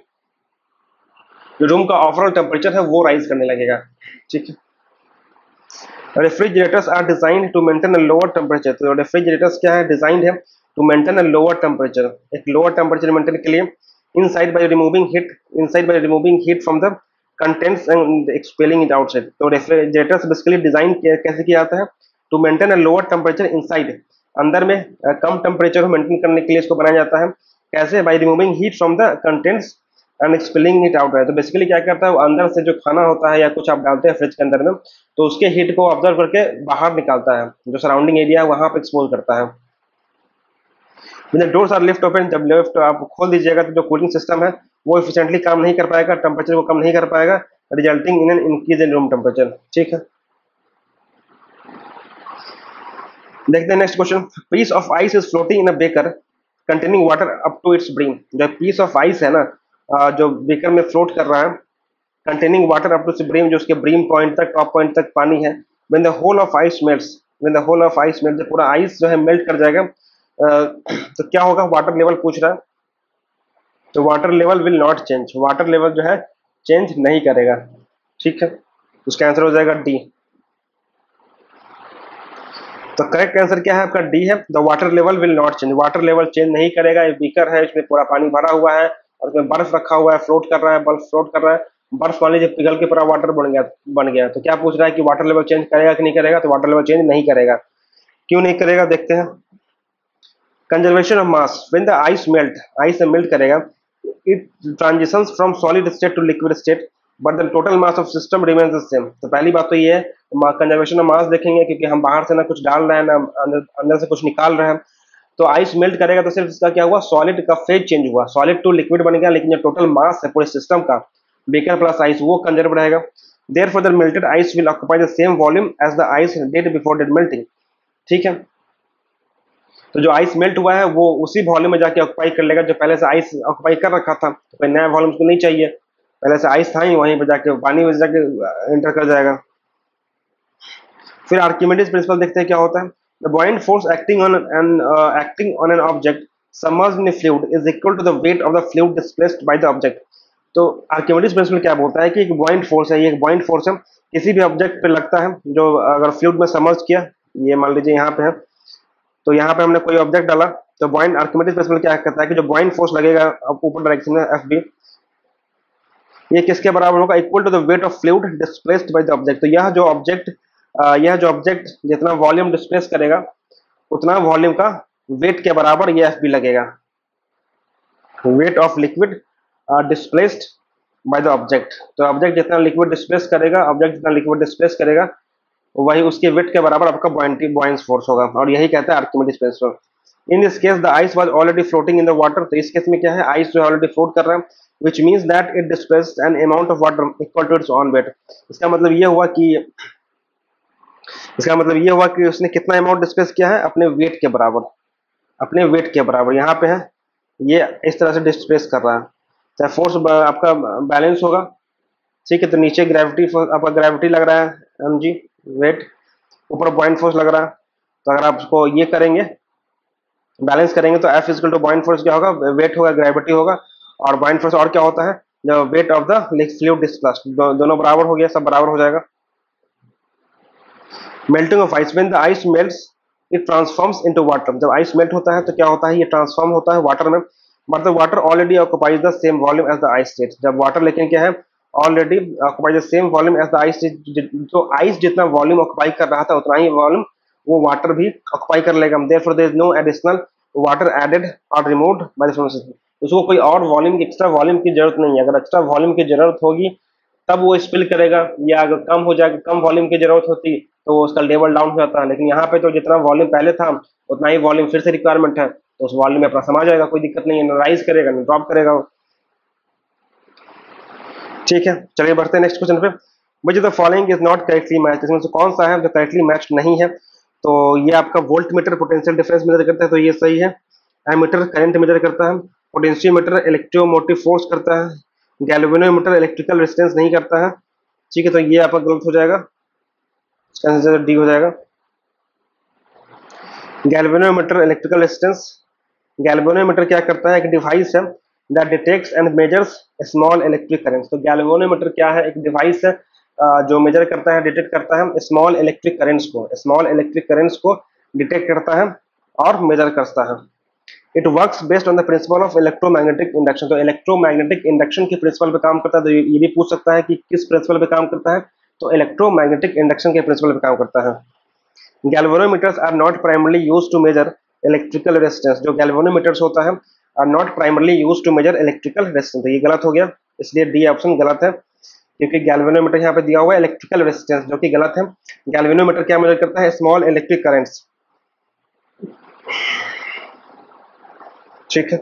जो रूम का ओवरऑल टेम्परेचर है वो राइज करने लगेगा, ठीक है। Refrigerators are designed to maintain a lower temperature, तो रेफ्रिजरेटर्स क्या है, डिजाइंड है to maintain a lower temperature, एक लोअर टेम्परेचर मेंटेन के लिए, inside by removing heat inside by removing heat from the contents and expelling it outside. तो refrigerators basically design कैसे किया जाता है, to maintain a lower temperature inside, अंदर में uh, कम टेम्परेचर को मेंटेन करने के लिए इसको बनाया जाता है। कैसे, by removing heat from the contents and expelling it out है, तो बेसिकली क्या करता है वो अंदर से जो खाना होता है या कुछ आप डालते हैं फ्रिज के अंदर में, तो उसके हीट को ऑब्जर्व करके बाहर निकालता है, जो सराउंडिंग एरिया है वहां पे एक्सपोज करता है। डोर्स आर लेफ्ट ओपन, जब लेफ्ट आप खोल दीजिएगा तो जो कूलिंग सिस्टम है वो एफिशिएंटली काम नहीं कर पाएगा, टेम्परेचर को कम नहीं कर पाएगा, resulting in an increase in room temperature, ठीक है। देखते हैं next question. Piece of ice is floating in a beaker containing water up to its brim, जो पीस ऑफ आइस है ना जो बेकर में फ्लोट कर रहा है, containing water up to its brim, जो उसके ब्रीम पॉइंट तक टॉप पॉइंट तक पानी है, when the whole of ice melts, when the whole of ice melt, पूरा आइस जो है मेल्ट कर जाएगा, तो क्या होगा, वाटर लेवल पूछ रहा है, तो water level will not change, water level जो है चेंज नहीं करेगा, ठीक है। उसका आंसर हो जाएगा डी। तो करेक्ट आंसर क्या है आपका, डी है, the water level will not change, water level change नहीं करेगा। ये बीकर है, इसमें पूरा पानी भरा हुआ है और इसमें बर्फ रखा हुआ है, फ्लोट कर रहा है, बर्फ फ्लोट कर रहा है, बर्फ मान लीजिए पिघल के पूरा वाटर बन गया बन गया तो क्या पूछ रहा है कि वाटर लेवल चेंज करेगा कि नहीं करेगा, तो वाटर लेवल चेंज नहीं करेगा। क्यों नहीं करेगा देखते हैं। Conservation of mass, when the ice melt, ice melt करेगा, it transitions from solid state to liquid state but the total mass of system remains the same. तो पहली बात तो ये है कंजर्वेशन ऑफ मास देखेंगे, क्योंकि हम बाहर से ना कुछ डाल रहे हैं ना अंदर अंदर से कुछ निकाल रहे हैं, तो आइस मेल्ट करेगा तो सिर्फ इसका क्या हुआ, सॉलिड का फेज चेंज हुआ, सॉलिड टू लिक्विड बन गया, लेकिन जो टोटल मास है पूरे सिस्टम का बेकर प्लस आइस वो कंजर्व रहेगा। Therefore the melted ice will occupy the same volume as the ice did before dead melting, ठीक है। तो जो आइस मेल्ट हुआ है वो उसी वॉल्यूम में जाके ऑक्यूपाई कर लेगा जो पहले से आइस ऑक्यूपाई कर रखा था, तो कोई नया वॉल्यूम उसको नहीं चाहिए, पहले से आइस था ही, वहीं पे जाके पानी में जाके एंटर कर जाएगा। फिर आर्किमिडीज प्रिंसिपल देखते हैं क्या होता है। The buoyant force acting on an uh, acting on an object submerged in a fluid is equal to the weight of the fluid displaced by the object। तो आर्किमिडीज प्रिंसिपल क्या बोलता है कि एक बॉइंट फोर्स है, ये एक बॉइंट फोर्स है, किसी भी ऑब्जेक्ट पे लगता है जो अगर फ्लूइड में समर्ज किया, ये मान लीजिए यहाँ पे है, तो यहाँ पे हमने कोई ऑब्जेक्ट डाला, तो बॉइंट आर्किमिडीज प्रिंसिपल क्या कहता है कि जो बॉइंट फोर्स लगेगा ऊपर डायरेक्शन में एफ बी, ये किसके बराबर होगा, equal to the weight of fluid displaced by the object. तो यह जो ऑब्जेक्ट यह जो ऑब्जेक्ट जितना वॉल्यूम डिस्प्लेस करेगा उतना वॉल्यूम का वेट के बराबर ये एफ बी लगेगा, weight of liquid displaced by the object. तो ऑब्जेक्ट जितना लिक्विड डिस्प्लेस करेगा, ऑब्जेक्ट जितना लिक्विड डिस्प्लेस करेगा वही उसके वेट के बराबर आपका बॉइंटी बॉइंस फोर्स होगा, और यही कहता है Archimedes principle. In this case the ice was already floating in the water. तो इस केस में क्या है, आइस जो ऑलरेडी फ्लोट कर रहा है, which means that it displaced an amount of water equal to its own weight। इसका मतलब ये हुआ कि इसका मतलब ये हुआ कि उसने कितना अमाउंट डिस्प्लेस किया है, अपने वेट के बराबर, अपने वेट के बराबर। यहाँ पे है ये इस तरह से डिस्प्लेस कर रहा है, चाहे फोर्स आपका बैलेंस होगा, ठीक है। तो नीचे ग्रेविटी आपका ग्रेविटी लग रहा है एम जी वेट, ऊपर पॉइंट फोर्स लग रहा है। तो अगर आप उसको ये करेंगे बैलेंस करेंगे तो F equal to point force क्या होगा, वेट होगा, ग्रेविटी होगा, और पॉइंट फोर्स और क्या होता है, जो weight of the fluid displaced, दो, दोनों बराबर हो गया, सब बराबर हो जाएगा। Melting of ice, when the ice melts it transforms into water. जब आइस मेल्ट होता है तो क्या होता है, ये ट्रांसफॉर्म होता है वाटर में, but the water already occupies the same volume as the ice state. जब वाटर लेकिन क्या है, already occupies the same volume as the ice state, तो आइस जितना वॉल्यूम ऑक्युपाई कर रहा था उतना ही वॉल्यूम वो वाटर भी ऑक्युपाई कर लेगा। Therefore there is no additional water added और रिमूव्ड बाय द फ्लो। उसको कोई और वॉल्यूम की एक्स्ट्रा वॉल्यूम की जरूरत नहीं है। अगर एक्स्ट्रा वॉल्यूम की जरूरत होगी तब वो स्पिल करेगा, या अगर कम हो जाएगा, कम वॉल्यूम की जरूरत होती तो उसका लेवल डाउन हो जाता है। लेकिन यहाँ पे तो जितना वॉल्यूम पहले था उतना ही वॉल्यूम फिर से रिक्वायरमेंट है, तो उस वॉल्यूम में अपना समा जाएगा, कोई दिक्कत नहीं है, ना राइज करेगा ना ड्रॉप करेगा। ठीक है, चलिए बढ़ते हैं नेक्स्ट क्वेश्चन पे। Which the following is not correctly match, इसमें से कौन सा है जो करेक्टली मैच नहीं है। तो ये आपका volt meter potential difference measure करता है, तो ये सही है। एमीटर करंट मेजर करता है, पोटेंशियोमीटर इलेक्ट्रोमोटिव फोर्स करता है, गैल्वेनोमीटर इलेक्ट्रिकल रेजिस्टेंस नहीं करता है। ठीक है, तो ये आपका गलत हो जाएगा, इसका आंसर डी हो जाएगा। गैल्वेनोमीटर इलेक्ट्रिकल रेजिस्टेंस, गैल्वेनोमीटर क्या करता है, एक डिवाइस है that detects and measures small electric currents. तो गैल्वेनोमीटर क्या है, एक डिवाइस है जो मेजर करता है, डिटेक्ट करता है स्मॉल इलेक्ट्रिक करंट्स को, स्मॉल इलेक्ट्रिक करंट्स को डिटेक्ट करता है और मेजर करता है। It works based on the principle of electromagnetic induction. तो इलेक्ट्रोमैग्नेटिक इंडक्शन के प्रिंसिपल पे काम करता है। तो ये भी पूछ सकता है कि किस प्रिंसिपल पे काम करता है, तो इलेक्ट्रोमैग्नेटिक इंडक्शन के प्रिंसिपल पे काम करता है। Galvanometers are not primarily used to measure electrical resistance. जो गैल्वेनोमीटर्स होता है are not primarily used to measure electrical resistance. तो ये गलत हो गया, इसलिए डी ऑप्शन गलत है, क्योंकि गैल्वेनोमीटर यहाँ पे दिया हुआ है इलेक्ट्रिकल रेजिस्टेंस, जो कि गलत है। गैल्वेनोमीटर क्या मेजर करता है, स्मॉल इलेक्ट्रिक करंट्स। ठीक है,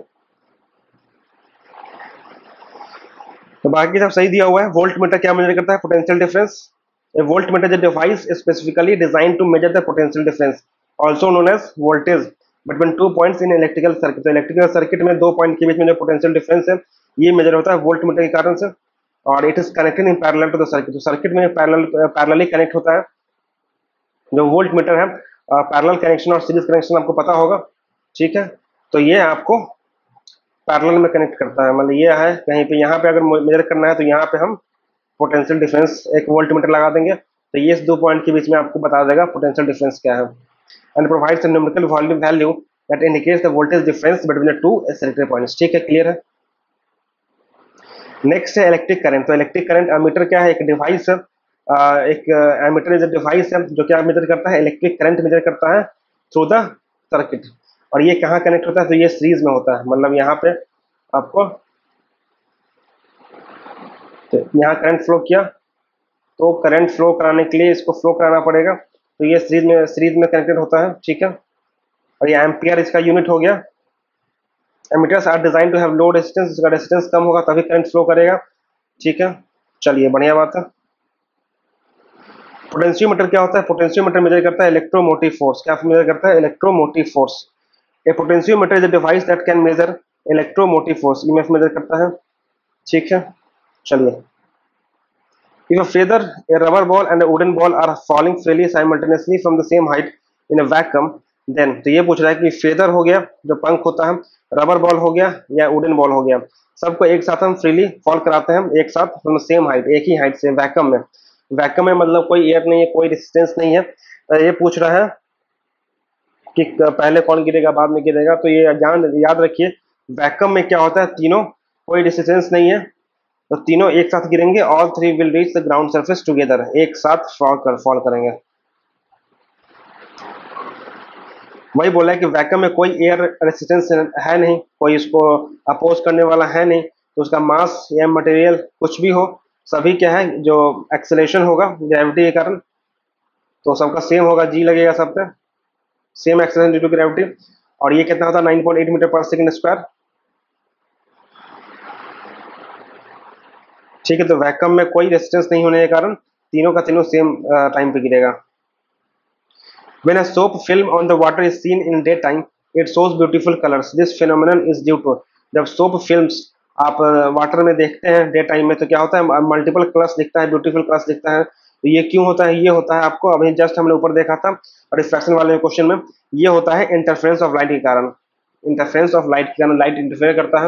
तो बाकी सब सही दिया हुआ है। वोल्ट मीटर क्या मेजर करता है, potential difference. A voltmeter is a device specifically designed to measure the potential difference, also known as voltage, between two points in electrical circuit। तो इलेक्ट्रिकल सर्किट में दो पॉइंट के बीच में जो पोटेंशियल डिफरेंस है ये मेजर होता है वोल्ट मीटर के कारण से, और it is connected in parallel to the circuit. तो सर्किट में पैरेलल पैरेलली कनेक्ट होता है जो वोल्ट मीटर है। पैरेलल कनेक्शन और सीरीज कनेक्शन आपको पता होगा, ठीक है। तो ये आपको पैरेलल में कनेक्ट करता है, मतलब ये है कहीं पे यहाँ पे अगर मेजर करना है तो यहाँ पे हम पोटेंशियल डिफरेंस एक वोल्ट मीटर लगा देंगे, तो ये इस दो पॉइंट के बीच में आपको बता देगा पोटेंशियल डिफरेंस क्या है। And provides a numerical volume value that indicates the voltage difference between the two selected points. ठीक है, क्लियर है। नेक्स्ट है इलेक्ट्रिक करंट। तो इलेक्ट्रिक करंट एमीटर क्या है, एक डिवाइस है, एक एमीटर इज अ डिवाइस है जो क्या मेजर करता है, इलेक्ट्रिक करंट मेजर करता है थ्रू द सर्किट। और ये कहाँ कनेक्ट होता है, तो ये सीरीज में होता है, मतलब यहाँ पे आपको तो यहाँ करंट फ्लो किया तो करंट फ्लो कराने के लिए इसको फ्लो कराना पड़ेगा, तो ये सीरीज में सीरीज में कनेक्टेड होता है। ठीक है, और ये एम्पियर इसका यूनिट हो गया। Ammeters are design to have low resistance, इसका रेजिस्टेंस कम होगा तभी करंट फ्लो करेगा। ठीक है, चलिए बढ़िया बात है। पोटेंशियोमीटर क्या होता है, पोटेंशियोमीटर मेजर करता है इलेक्ट्रोमोटिव फोर्स। क्या मेजर करता है, electromotive force. A potentiometer is a device that can measure electromotive force, EMF measure करता है। ठीक है, चलिए। If a feather, a rubber ball and a wooden ball are falling freely simultaneously from the same height in a vacuum, then तो ये पूछ रहा है कि फेदर हो गया जो पंख होता है, रबर बॉल हो गया या वुडन बॉल हो गया, सबको एक साथ हम फ्रीली फॉल कराते हैं एक साथ फ्रॉम सेम हाइट, एक ही हाइट से वैक्यूम में। वैक्यूम में मतलब कोई एयर नहीं है, कोई रेजिस्टेंस नहीं है। तो ये पूछ रहा है कि पहले कौन गिरेगा बाद में गिरेगा, तो ये जान याद रखिए वैक्यूम में क्या होता है, तीनों कोई रेजिस्टेंस नहीं है तो तीनों एक साथ गिरेंगे, all three will reach the ground surface together, एक साथ फॉल कर फॉल करेंगे। वही बोला है कि वैक्यूम में कोई एयर रेसिस्टेंस है नहीं, कोई इसको अपोज करने वाला है नहीं, तो उसका मास या मटेरियल कुछ भी हो, सभी क्या है जो एक्सेलरेशन होगा ग्रेविटी के कारण, तो सबका सेम होगा, जी लगेगा सब पे, same acceleration due to gravity. और ये कितना होता है, nine point eight metre per second square. ठीक है, तो वैक्यूम में कोई रेजिस्टेंस नहीं होने के कारण तीनों का तीनों सेम टाइम पे गिरेगा। When a soap film on the water is seen in daytime, it shows beautiful colors. This phenomenon is due to, जब सोप फिल्म्स आप वाटर में देखते हैं डे टाइम में तो क्या होता है, मल्टीपल कलर्स दिखता है, ब्यूटीफुल कलर्स दिखता है। तो ये क्यों होता है, ये होता है आपको अभी जस्ट हमने ऊपर देखा था रिफ्रैक्शन वाले क्वेश्चन में, ये होता है इंटरफेरेंस ऑफ लाइट के कारण। इंटरफेरेंस ऑफ लाइट के कारण लाइट इंटरफेयर करता है।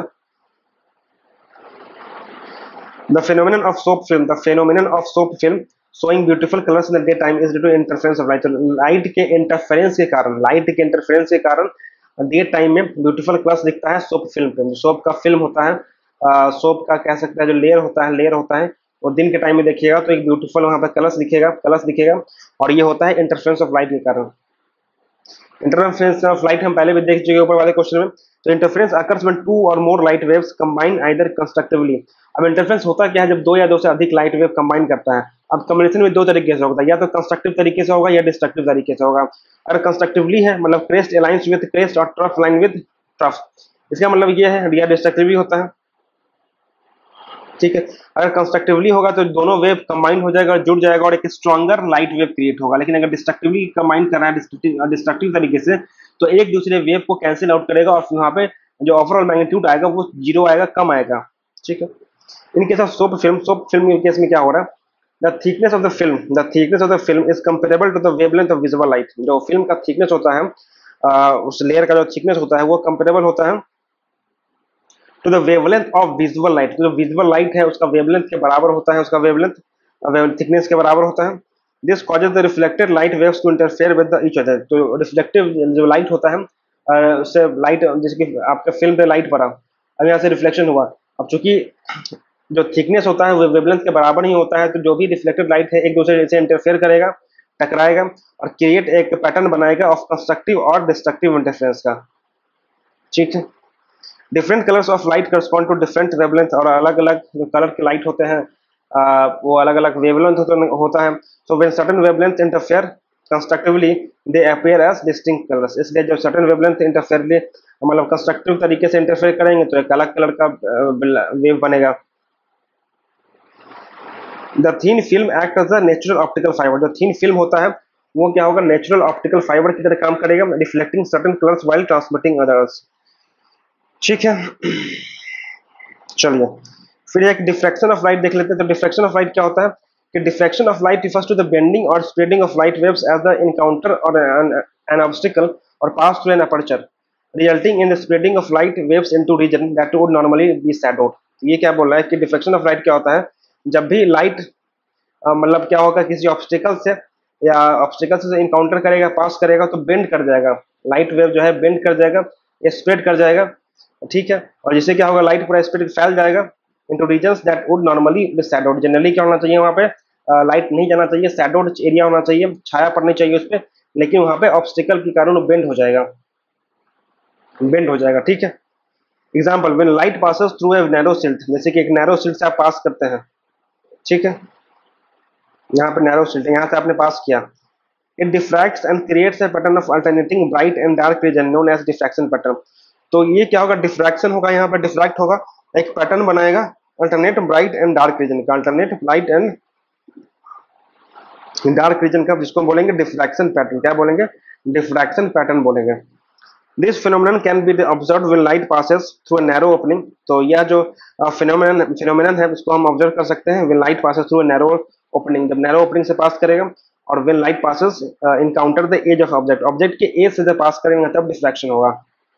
The phenomenon of soap film, the phenomenon of soap film showing beautiful colors in the daytime is due to interference of light. Light के interference के कारण, light के इंटरफेरेंस के कारण डे टाइम में ब्यूटीफुल कलर्स दिखता है सोप फिल्म पे। जो सोप का फिल्म होता है, सोप का कह सकते हैं जो लेयर होता है, लेयर होता है, और दिन के टाइम में देखिएगा तो एक ब्यूटीफुल वहां पर कलर्स दिखेगा, कलर्स दिखेगा, और ये होता है इंटरफेरेंस ऑफ लाइट के कारण। इंटरफेरेंस ऑफ लाइट हम पहले भी देख चुके ऊपर वाले क्वेश्चन में। तो इंटरफेरेंस अकर्स व्हेन टू और more light waves combine either constructively. अब इंटरफेरेंस होता क्या है, जब दो या दो से अधिक लाइट वेव कंबाइन करता है। अब कम्बिनेशन में दो तरीके से होता है, या तो कंस्ट्रक्टिव तरीके से होगा या डिस्ट्रक्टिव तरीके से होगा। अगर कंस्ट्रक्टिवली है मतलब क्रेस्ट अलाइंस विद क्रेस्ट और ट्रफ लाइन विद ट्रफ, इसका मतलब ये है, या डिस्ट्रक्टिवली होता है। ठीक है, अगर कंस्ट्रक्टिवली होगा तो दोनों वेव कंबाइन हो जाएगा, जुड़ जाएगा और एक स्ट्रॉन्गर लाइट वेव क्रिएट होगा। लेकिन अगर डिस्ट्रक्टिवली कंबाइन कर रहा है डिस्ट्रक्टिव डिस्ट्रक्टिव तरीके से, तो एक दूसरे वेव को कैंसिल आउट करेगा और वहां पे जो ओवरऑल मैग्नीट्यूड आएगा वो जीरो आएगा, कम आएगा। ठीक है, in case of soap film, soap film के केस में क्या हो रहा है, the thickness of the film, the thickness of the film is comparable to the wavelength of visible light. जो फिल्म का थिकनेस होता है, आ, उस लेयर का जो थिकनेस होता है वो कंपेरेबल होता है to the wavelength of visual light. जो विजुअल लाइट है उसका वेवलेंथ के बराबर होता है, उसका वेवलेंथ थिकनेस के बराबर होता है। This causes the reflected light waves to interfere with each other. तो रिफ्लेक्टिव जो लाइट होता है, उससे लाइट, जैसे कि आपके फिल्म पे लाइट पड़ा, अब यहाँ से रिफ्लेक्शन हुआ, अब चूंकि जो थिकनेस होता है वो वेवलेंथ के बराबर नहीं होता है, तो जो भी रिफ्लेक्टेड लाइट है एक दूसरे से इंटरफेयर करेगा, टकराएगा और क्रिएट एक पैटर्न बनाएगा ऑफ कंस्ट्रक्टिव और डिस्ट्रक्टिव इंटरफेरेंस का। ठीक है, different colours of light correspond to different wavelength, और अलग अलग जो कलर के लाइट होते हैं आ, वो अलग अलग वेवलेंथ होता है। So when certain wavelength interfere constructively they appear as distinct colours. इसलिए जब सर्टेन वेवलेंथ इंटरफेयरली मतलब कंस्ट्रक्टिव तरीके से इंटरफेयर करेंगे तो एक अलग कलर का वेव बनेगा। The thin film act as a natural optical fibre. जो थीन फिल्म होता है वो क्या होगा, नेचुरल ऑप्टिकल फाइबर की तरह काम करेगा, reflecting certain colours while transmitting others. ठीक है, चलिए फिर एक डिफ्रैक्शन ऑफ लाइट देख लेते हैं। तो डिफ्रैक्शन ऑफ लाइट क्या होता है कि diffraction of light refers to the bending और spreading of light waves as the encounter और एन ऑब्स्टिकल और pass through an aperture, resulting in the spreading of light waves into region that would normally be shadowed. ये क्या बोल रहा है कि diffraction of light क्या होता है, जब भी लाइट मतलब क्या होगा, किसी ऑब्स्टिकल से या ऑब्स्टिकल से इनकाउंटर करेगा, पास करेगा, तो बेंड कर जाएगा, लाइट वेव जो है बेंड कर जाएगा या स्प्रेड कर जाएगा। ठीक है, और जिससे क्या होगा, लाइट पूरा स्प्रेड फैल जाएगा into regions that would normally be shadowed. Generally क्या होना चाहिए, वहां पे लाइट नहीं जाना चाहिए, शैडोड एरिया होना चाहिए, छाया पड़नी चाहिए उस पर, लेकिन वहां पे ऑब्स्टिकल के कारण वो बेंड हो जाएगा, बेंड हो जाएगा। ठीक है, example when light passes through a narrow slit, जैसे कि एक नैरो सिल्ट से आप पास करते हैं। ठीक है, यहाँ पे नैरो सिल्ट, यहाँ से आपने पास किया, it diffracts and creates a pattern of alternating bright and dark region known as diffraction pattern. तो ये क्या होगा, डिफ्रैक्शन होगा, यहाँ पर डिफ्रैक्ट होगा, एक पैटर्न बनाएगा alternate bright and dark region का, alternate bright and dark region का, जिसको बोलेंगे डिफ्रैक्शन पैटर्न। क्या बोलेंगे, डिफ्रैक्शन पैटर्न बोलेंगे। This phenomenon can be observe when light passes through a narrow opening. तो यह जो फिनोमिनन फिनोमिनन है उसको हम ऑब्जर्व कर सकते हैं when light passes through a narrow opening, जब नैरो ओपनिंग से पास करेगा और when light passes encounter the edge of object, object के एज से जब पास करेंगे तब डिफ्रैक्शन होगा।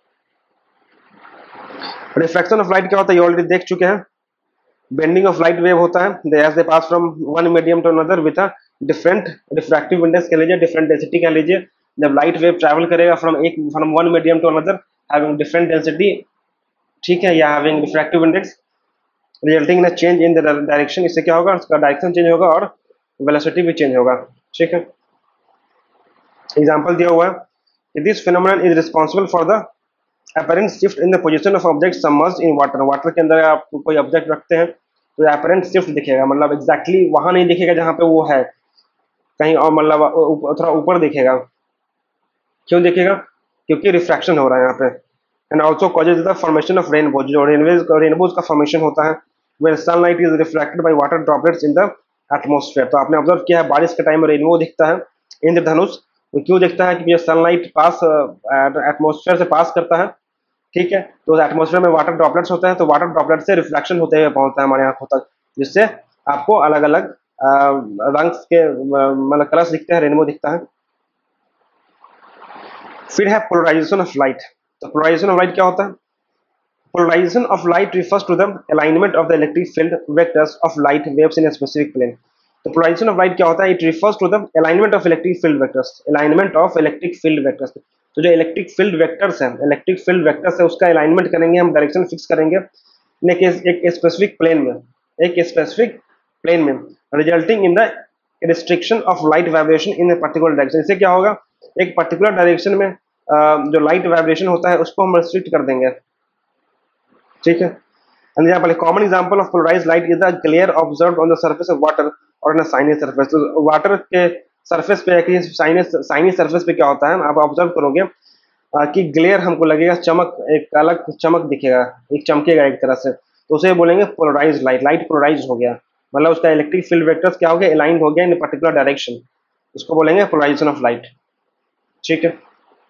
रिफ्लेक्शन ऑफ लाइट क्या होता है ये ऑलरेडी देख चुके हैं। बेंडिंग ऑफ लाइट वेव होता है as they pass from one medium to another with a different refractive index कह लीजिए, डिफरेंट डेंसिटी कह लीजिए। जब लाइट वेव ट्रैवल करेगा फ्रॉम एक from one medium to another having different density, ठीक है, या having refractive index resulting in a change in the direction, इससे क्या होगा, उसका डायरेक्शन चेंज होगा और वेलोसिटी भी चेंज होगा। ठीक है, एग्जांपल दिया हुआ है, this phenomenon is responsible for the apparent shift in the position of object submerged in water. Water के अंदर आप कोई ऑब्जेक्ट रखते हैं तो अपरेंट शिफ्ट दिखेगा, मतलब एग्जैक्टली exactly वहां नहीं दिखेगा जहां पे वो है, कहीं और मतलब थोड़ा ऊपर दिखेगा। क्यों दिखेगा? क्योंकि रिफ्रैक्शन हो रहा है यहाँ पे। And also causes the formation of rainbow, जो रेनवेज रेनबोज का फॉर्मेशन होता है where sunlight is reflected by water droplets in the atmosphere. तो आपने ऑब्जर्व किया है बारिश के टाइम में रेनबो दिखता है, इंद्रधनुष। वो क्यों दिखता है? क्योंकि सनलाइट पास एटमॉस्फेयर से पास करता है, ठीक है, तो एटमॉस्फेयर में वाटर ड्रॉपलेट्स होते हैं, तो वाटर ड्रॉपलेट से रिफ्लेक्शन होते हुए पहुंचता है हमारे आंखों तक, जिससे आपको अलग अलग रंग के मतलब कलर्स दिखते हैं, रेनबो दिखता है। फिर है पोलराइजेशन ऑफ लाइट। तो पोलराइजेशन ऑफ लाइट क्या होता है? Polarization of light refers to the alignment of the electric field vectors of light waves in a specific plane. तो पोलराइजेशन ऑफ लाइट क्या होता है? It refers to the alignment of electric field vectors, alignment of electric field vectors. तो जो electric field vectors हैं, electric field vectors है, उसका alignment करेंगे हम, डायरेक्शन फिक्स करेंगे एक स्पेसिफिक प्लेन में, एक स्पेसिफिक प्लेन में, resulting in the restriction of light vibration in a particular direction. इससे क्या होगा? एक पर्टिकुलर डायरेक्शन में जो लाइट वाइब्रेशन होता है उसको हम रिस्ट्रिक्ट कर देंगे। ठीक है, example, common example of polarised light is the glare observed on the surface of water और ऑन अ शाइनी सरफेस। तो वाटर के सरफेस पे या शाइनी शाइनी सरफेस पे क्या होता है, आप ऑब्जर्व करोगे कि ग्लेयर हमको लगेगा, चमक, एक अलग चमक दिखेगा, एक चमकेगा एक तरह से, तो उसे बोलेंगे पोलराइज्ड लाइट। लाइट पोलराइज हो गया, मतलब उसका इलेक्ट्रिक फील्ड वेक्टर्स क्या हो गया, अलाइन हो गया इन पर्टिकुलर डायरेक्शन, इसको बोलेंगे पोलराइजेशन ऑफ लाइट। ठीक है,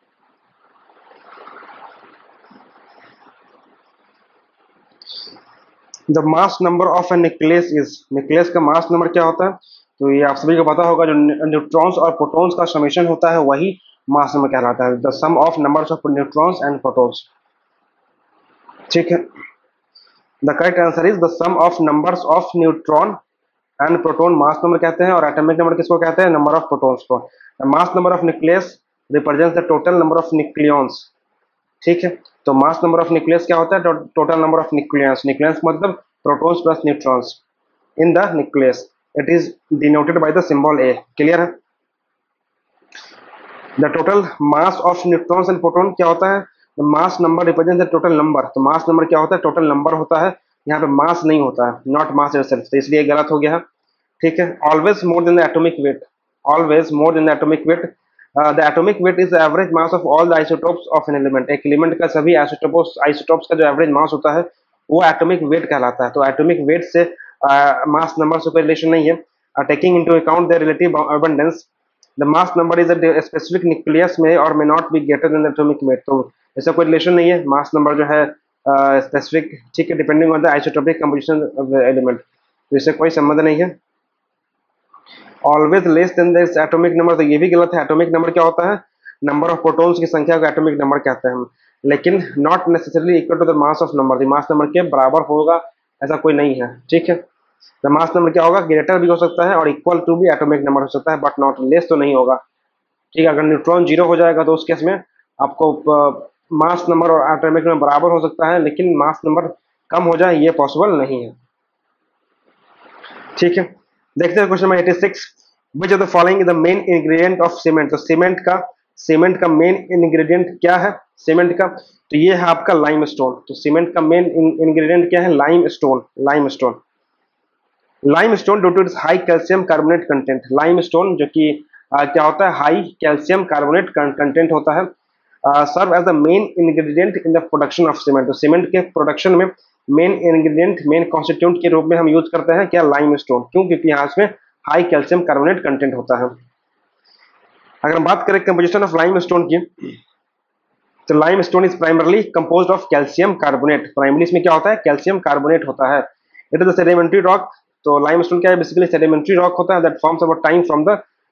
the mass number of a nucleus is, nucleus का मास नंबर क्या होता है? तो ये आप सभी को पता होगा, जो न्यूट्रॉन्स और प्रोटॉन्स का समेशन होता है वही मास नंबर कहलाता है, the sum of numbers of neutrons and protons. ठीक है, the correct answer is the sum of numbers of neutron and proton mass number कहते हैं, और एटॉमिक नंबर किसको कहते हैं? नंबर ऑफ प्रोटॉन्स को। The mass number of nucleus represents the total number of nucleons. ठीक है, तो मास नंबर ऑफ न्यूक्लियस क्या होता है? Total number of nucleus. Nucleus मतलब protons plus neutrons in the nucleus, it is denoted by the symbol A. Clear है? The total mass of neutrons and proton क्या होता है? Mass number represents the total number. तो mass number क्या होता है? Total number होता है, यहाँ पे मास नहीं होता है, नॉट मास इटसेल्फ, तो इसलिए गलत हो गया है। ठीक है, always more than the atomic weight, always more than the atomic weight. The atomic weight is the average mass of all the isotopes of an element. एक एलिमेंट का सभी आइसोटोप्स आइसोटोप्स का जो एवरेज मास होता है वो atomic weight कहलाता है। तो एटॉमिक वेट से मास नंबर से कोई रिलेशन नहीं है। Taking into account the relative abundance, the mass number is a specific nucleus में और may not be greater than the atomic weight. तो ऐसा कोई रिलेशन नहीं है, मास नंबर जो है स्पेसिफिक, uh, ठीक है, depending on the isotopic composition of the element, तो इससे कोई संबंध नहीं है। Always less than this atomic number, तो ये भी गलत है। एटॉमिक नंबर क्या होता है? नंबर ऑफ प्रोटॉन्स की संख्या को एटॉमिक नंबर कहते हैं, लेकिन not necessarily equal to the mass of number. Mass number के बराबर होगा ऐसा कोई नहीं है। ठीक है, द मास नंबर क्या होगा? ग्रेटर भी हो सकता है और इक्वल टू भी एटॉमिक नंबर हो सकता है, बट नॉट लेस तो नहीं होगा। ठीक है, अगर न्यूट्रॉन जीरो हो जाएगा तो उस केस में आपको मास नंबर और एटॉमिक नंबर बराबर हो सकता है, लेकिन मास नंबर कम हो जाए ये पॉसिबल नहीं है। ठीक है, देखते हैं question number eighty six, which of the following is the main ingredient of cement. तो सीमेंट का सीमेंट का मेन इंग्रेडिएंट क्या है सीमेंट का? तो ये है आपका लाइमस्टोन। तो सीमेंट का मेन इंग्रेडिएंट क्या है? Limestone. Limestone limestone due to its high calcium carbonate content. Limestone जो कि क्या होता है? हाई कैल्शियम कार्बोनेट कंटेंट होता है। Serve as the main ingredient in the production of cement. तो सीमेंट के प्रोडक्शन में मेन इंग्रेडिएंट, मेन कॉन्स्टिट्यूएंट के रूप में हम यूज करते हैं क्या? लाइमस्टोन। क्यों? क्योंकि यहाँ इसमें हाई कैल्शियम कार्बोनेट कंटेंट होता है। अगर हम बात करें कंपोजिशन ऑफ लाइमस्टोन की, तो limestone is primarily composed of calcium carbonate. Primary इसमें क्या होता है? कैल्शियम कार्बोनेट होता है। It is the sedimentary rock. तो लाइमस्टोन क्या है? बेसिकली सेडिमेंट्री रॉक होता है that forms over time from the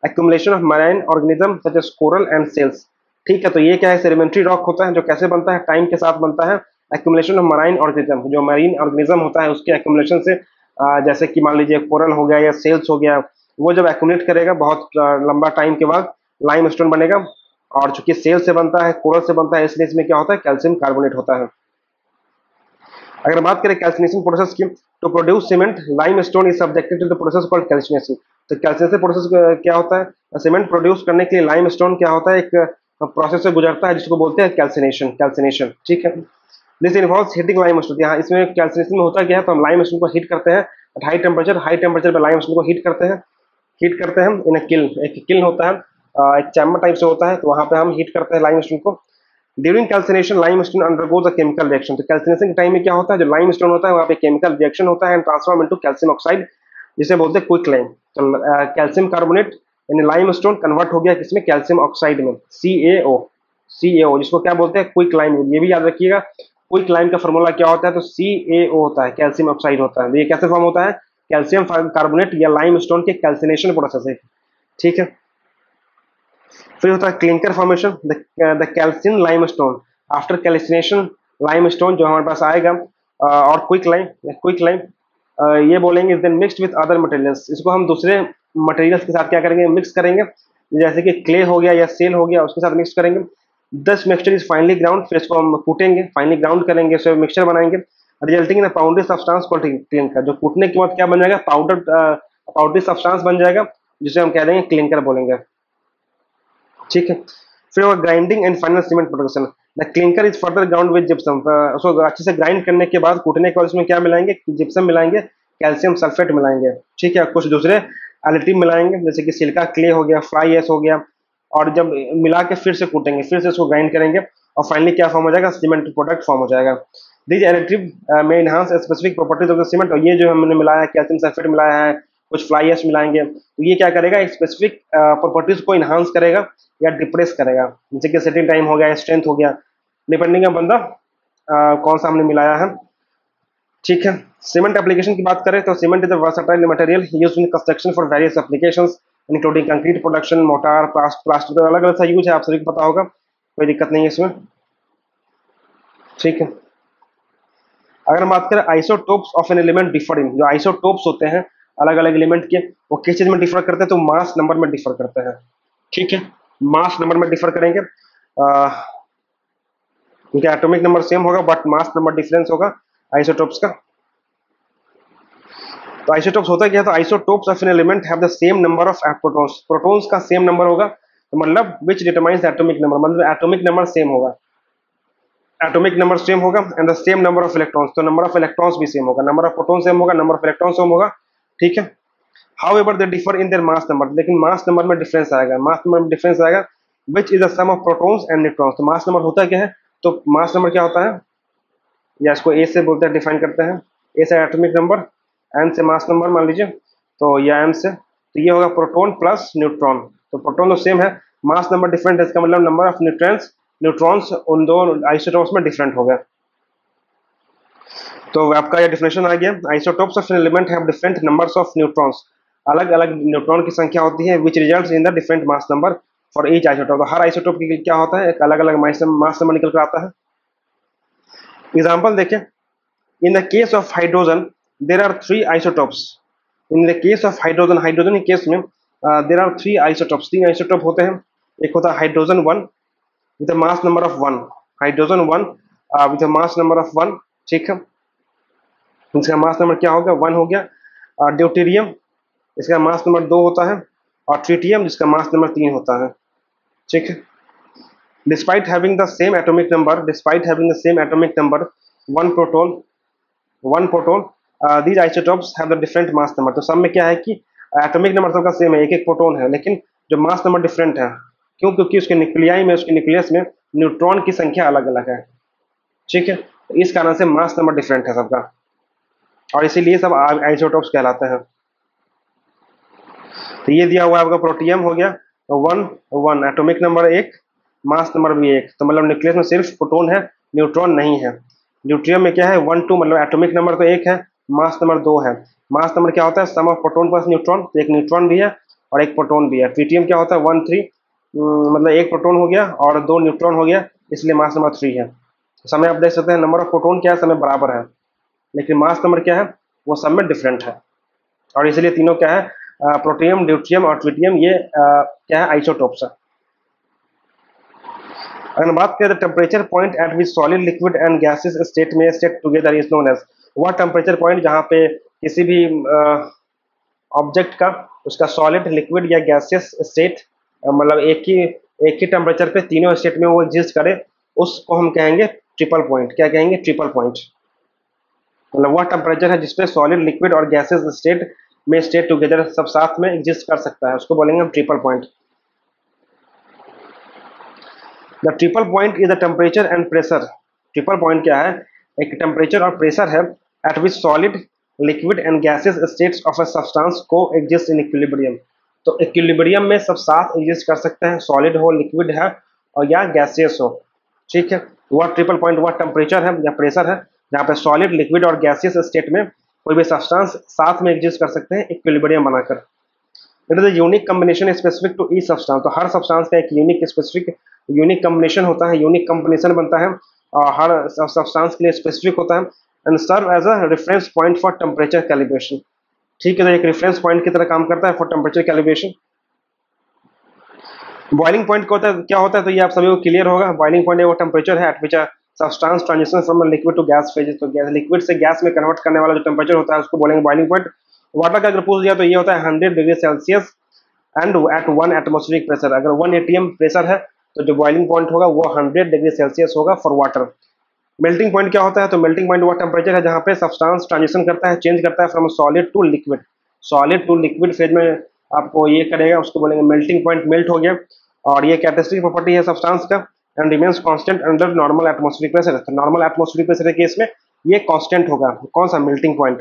accumulation of marine organism such as coral and shells. ठीक है, तो ये क्या है, सेडिमेंट्री रॉक होता है जो कैसे बनता है, टाइम के साथ बनता है। एक्यूमुलेशन ऑफ मराइन ऑर्गेनिज्म, जो मरीन ऑर्गेनिज्म होता है उसके एक्यूमुलेशन से, आ, जैसे कि मान लीजिए कोरल हो गया या सेल्स हो गया, वो जब एक्यूमुलेट करेगा बहुत लंबा टाइम के बाद लाइम स्टोन बनेगा। और चूंकि सेल से बनता है, कोरल से बनता है, इसलिए इसमें क्या होता है, कैल्शियम कार्बोनेट होता है। अगर बात करें कैल्सिनेशन प्रोसेस की, तो produce cement limestone is subjected to the process called calcination. तो कैल्सिनेशन प्रोसेस क्या होता है, सीमेंट प्रोड्यूस करने के लिए लाइम स्टोन क्या होता है, एक प्रोसेस से गुजरता है जिसको बोलते हैं कैल्सिनेशन। कैल्सिनेशन ठीक है, this involves heating limestone. यहाँ इसमें कैल्सिनेशन में होता क्या है, तो हम लाइम स्टोन को हीट करते हैं हाई टेम्परेचर, हाई टेम्परेचर पर लाइम स्टोन को हीट करते हैं, हीट करते हैं इन किल, एक किल होता है, एक चैम्बर टाइप से होता है, तो वहां पे हम हीट करते हैं लाइम स्टोन को। During calcination limestone undergoes a chemical reaction. तो कैल्सिनेशन के टाइम में क्या होता है, जो लाइम स्टोन होता है वहाँ पे केमिकल रिएक्शन होता है and transform into calcium oxide, जिसे बोलते हैं क्विक लाइम। तो कैल्शियम कार्बोनेट यानी लाइम स्टोन कन्वर्ट हो गया किसमें, कैल्शियम ऑक्साइड में, सी ए ओ, सी ए ओ जिसको क्या बोलते हैं, क्विक लाइम। ये भी याद रखिएगा, क्विक लाइम का फॉर्मूला क्या होता है, तो सी ए ओ होता है, कैल्शियम ऑक्साइड होता है। तो ये कैसे फॉर्म होता है, कैल्शियम कार्बोनेट या लाइम स्टोन के कैल्सिनेशन प्रोसेस है। ठीक है, फिर होता है clinker formation, the calcium limestone after calcination limestone जो हमारे पास आएगा, और क्विक लाइम, क्विक लाइम ये बोलेंगे then mixed with other materials. इसको हम दूसरे मटेरियल्स के साथ क्या करेंगे, मिक्स करेंगे, जैसे कि क्ले हो गया या सेल हो गया, उसके साथ मिक्स करेंगे। दस मिक्सचर इज फाइनली ग्राउंड, फिर इसको हम कूटेंगे, फाइनली ग्राउंड करेंगे, इससे मिक्सचर बनाएंगे, resulting in powdery substance called clinker. जो कूटने के बाद क्या बन जाएगा, पाउडर पाउडरी सब्सटेंस बन जाएगा, जिसे हम कह देंगे क्लिंकर बोलेंगे। ठीक है, फिर वो grinding and final cement production. The clinker is further ground with gypsum. उसको अच्छे से ग्राइंड करने के बाद, कूटने के बाद उसमें क्या मिलाएंगे, जिप्सम मिलाएंगे, कैल्शियम सल्फेट मिलाएंगे। ठीक है, कुछ दूसरे एडिटिव मिलाएंगे, जैसे कि सिलिका क्ले हो गया, फ्लाई एस हो गया, और जब मिला के फिर से कूटेंगे, फिर से उसको ग्राइंड करेंगे, और फाइनली क्या फॉर्म हो जाएगा, सीमेंट प्रोडक्ट फॉर्म हो जाएगा। These additive may enhance specific properties of the cement. और ये जो हमने मिलाया है, कैल्शियम सल्फेट मिलाया है, कुछ फ्लाई एश मिलाएंगे, तो ये क्या करेगा, एक स्पेसिफिक प्रॉपर्टीज को इनहांस करेगा या डिप्रेस करेगा, जैसे कि सेटिंग टाइम हो गया, स्ट्रेंथ हो गया, डिपेंडिंग ऑन बंदा uh, कौन सा हमने मिलाया है। ठीक है, सीमेंट एप्लीकेशन की बात करें तो cement is a versatile material used in construction for various applications including concrete production, mortar, plastic, अलग अलग सा यूज है, आप सभी को पता होगा, कोई दिक्कत नहीं है इसमें। ठीक है, अगर हम बात करें isotopes of an element differ in, जो आइसोटोप्स होते हैं अलग अलग एलिमेंट के, वो किस चीज में डिफर करते हैं, तो मास नंबर में डिफर करते हैं। ठीक है, मास नंबर में डिफर करेंगे, क्योंकि एटॉमिक नंबर सेम होगा बट मास नंबर डिफरेंस होगा आइसोटोप्स का। तो आइसोटोप्स होता क्या है, तो isotopes of an element have the same number of protons. Protons का सेम नंबर होगा, तो मतलब विच डिटरमाइंस एटॉमिक नंबर, मतलब एटॉमिक नंबर सेम होगा, एटॉमिक नंबर सेम होगा, and the same number of electrons, तो नंबर ऑफ इलेक्ट्रॉन्स भी same होगा, नंबर ऑफ प्रोटॉन सेम होगा, नंबर ऑफ इलेक्ट्रॉन सेम होगा। ठीक है, however they differ in their mass number, लेकिन मास नंबर में डिफरेंस आएगा, मास नंबर में डिफरेंस आएगा, which is the sum of protons and neutrons. तो मास नंबर होता क्या है, तो मास नंबर क्या होता है, या इसको ए से बोलते हैं, डिफाइन करते हैं, ए से एटॉमिक नंबर, एन से मास नंबर मान लीजिए, तो या एम से, तो ये होगा प्रोटॉन प्लस न्यूट्रॉन। तो प्रोटॉन तो सेम है, मास नंबर डिफरेंट है, इसका मतलब नंबर ऑफ न्यूट्रॉन्स न्यूट्रॉन्स उन दो आइसोटोप्स में डिफरेंट हो गया। तो आपका ये डिफिनेशन आ गया, isotopes of an element have different numbers of neutrons, अलग अलग न्यूट्रॉन की संख्या होती है, which results in the different mass number for each isotope. तो हर आइसोटोप की क्या होता है, एक अलग अलग मास नंबर निकल कर आता है। एग्जाम्पल देखें, in the case of hydrogen there are three isotopes. In the case of hydrogen, hydrogen के केस में देर आर थ्री आइसोटोप्स, तीन आइसोटोप होते हैं। एक होता है hydrogen one with mass number of one, hydrogen one with mass number of one. ठीक है, इसका मास नंबर क्या होगा, वन हो गया। ड्यूटेरियम, इसका मास नंबर दो होता है, और ट्रिटियम जिसका मास नंबर तीन होता है। ठीक है, despite having the same atomic number, despite having the same atomic number, one proton one proton, these isotopes have the different mass number. तो सब में क्या है कि एटॉमिक नंबर सबका सेम है, एक एक प्रोटॉन है, लेकिन जो मास नंबर डिफरेंट है, क्यों, क्योंकि उसके न्यूक्लियाई में, उसके न्यूक्लियस में न्यूट्रॉन की संख्या अलग अलग है। ठीक है, तो इस कारण से मास नंबर डिफरेंट है सबका, और इसीलिए सब आइसोटोप्स कहलाते हैं। तो ये दिया हुआ है आपका, प्रोटियम हो गया वन वन, एटॉमिक नंबर एक, मास नंबर भी एक, तो मतलब न्यूक्लियस में सिर्फ प्रोटॉन है, न्यूट्रॉन नहीं है। ड्यूटेरियम में क्या है, वन टू, मतलब एटॉमिक नंबर तो एक है, मास नंबर दो है। मास नंबर क्या होता है, sum of proton plus neutron, तो एक न्यूट्रॉन भी है और एक प्रोटॉन भी है। ट्रिटियम क्या होता है, वन थ्री, मतलब एक प्रोटॉन हो गया और दो न्यूट्रॉन हो गया, इसलिए मास नंबर थ्री है। समय आप देख सकते हैं, नंबर ऑफ प्रोटॉन क्या है, समय बराबर है, लेकिन मास नंबर क्या है, वो सब में डिफरेंट है। और इसलिए तीनों क्या है, प्रोटियम, ड्यूट्रियम और ट्रिटियम, ये आ, क्या है, आइसोटोप्स है। अगर बात करें temperature point at which solid, liquid and gases state में state together is known as, वह टेम्परेचर पॉइंट जहाँ पे किसी भी ऑब्जेक्ट का, उसका सॉलिड, लिक्विड या गैसियस स्टेट, मतलब एक ही एक ही टेम्परेचर पे तीनों स्टेट में वो एग्जिस्ट करे, उसको हम कहेंगे ट्रिपल पॉइंट। क्या कहेंगे, ट्रिपल पॉइंट। मतलब वह टेम्परेचर है जिसपे सॉलिड, लिक्विड और गैसेस स्टेट में स्टेट टुगेदर सब साथ में एग्जिस्ट कर सकता है, उसको बोलेंगे हम triple point. The triple point is the temperature and pressure. Triple point क्या है, एक टेम्परेचर और प्रेशर है at which solid, liquid and gases states of a substance को एग्जिस्ट इन इक्विलिब्रियम। तो इक्विलिब्रियम में सब साथ एग्जिस्ट कर सकते हैं, सॉलिड हो, लिक्विड है और या गैसियस हो। ठीक है, वह ट्रिपल पॉइंट वह टेम्परेचर है या प्रेशर है जहाँ पे सॉलिड, लिक्विड और गैसियस स्टेट में कोई भी सब्सटेंस साथ में एग्जिस्ट कर सकते हैं इक्विलिब्रियम बनाकर। It is a unique combination specific to each substance. तो हर सब्सटेंस का एक यूनिक स्पेसिफिक यूनिक कॉम्बिनेशन होता है, यूनिक कॉम्बिनेशन बनता है और हर सब्सटेंस के लिए स्पेसिफिक होता है, and serve as a reference point for temperature calibration. ठीक है, तो एक रेफरेंस पॉइंट की तरह काम करता है for temperature calibration. Boiling point क्या होता है, क्या होता है तो ये आप सभी को क्लियर होगा। बॉइलिंग पॉइंट वो टेम्परेचर है at which substance transition from liquid to gas phase. तो गैस, लिक्विड से गैस में कन्वर्ट करने वाला जो टेम्परेचर होता है उसको बोलेंगे बॉइलिंग पॉइंट। वाटर का अगर पूछ दिया तो ये होता है hundred degree Celsius and at one atmospheric pressure. अगर वन एटीएम प्रेशर है तो जो बॉइलिंग पॉइंट होगा वो हंड्रेड डिग्री सेल्सियस होगा फॉर वाटर। मेल्टिंग पॉइंट क्या होता है, तो मेल्टिंग पॉइंट वो टेम्परेचर है जहाँ पे सब्सटेंस ट्रांजिशन करता है, चेंज करता है from solid to liquid. Solid to liquid phase में आपको ये करेगा, उसको बोलेंगे मेल्टिंग पॉइंट, मेल्ट हो गया। और ये कैरेक्टरिस्टिक प्रॉपर्टी है सब्सटेंस का, and remains constant under normal atmospheric pressure. तो नॉर्मल एटमॉस्फेरिक प्रेशर के केस में ये कांस्टेंट होगा। कौन सा, मेल्टिंग पॉइंट।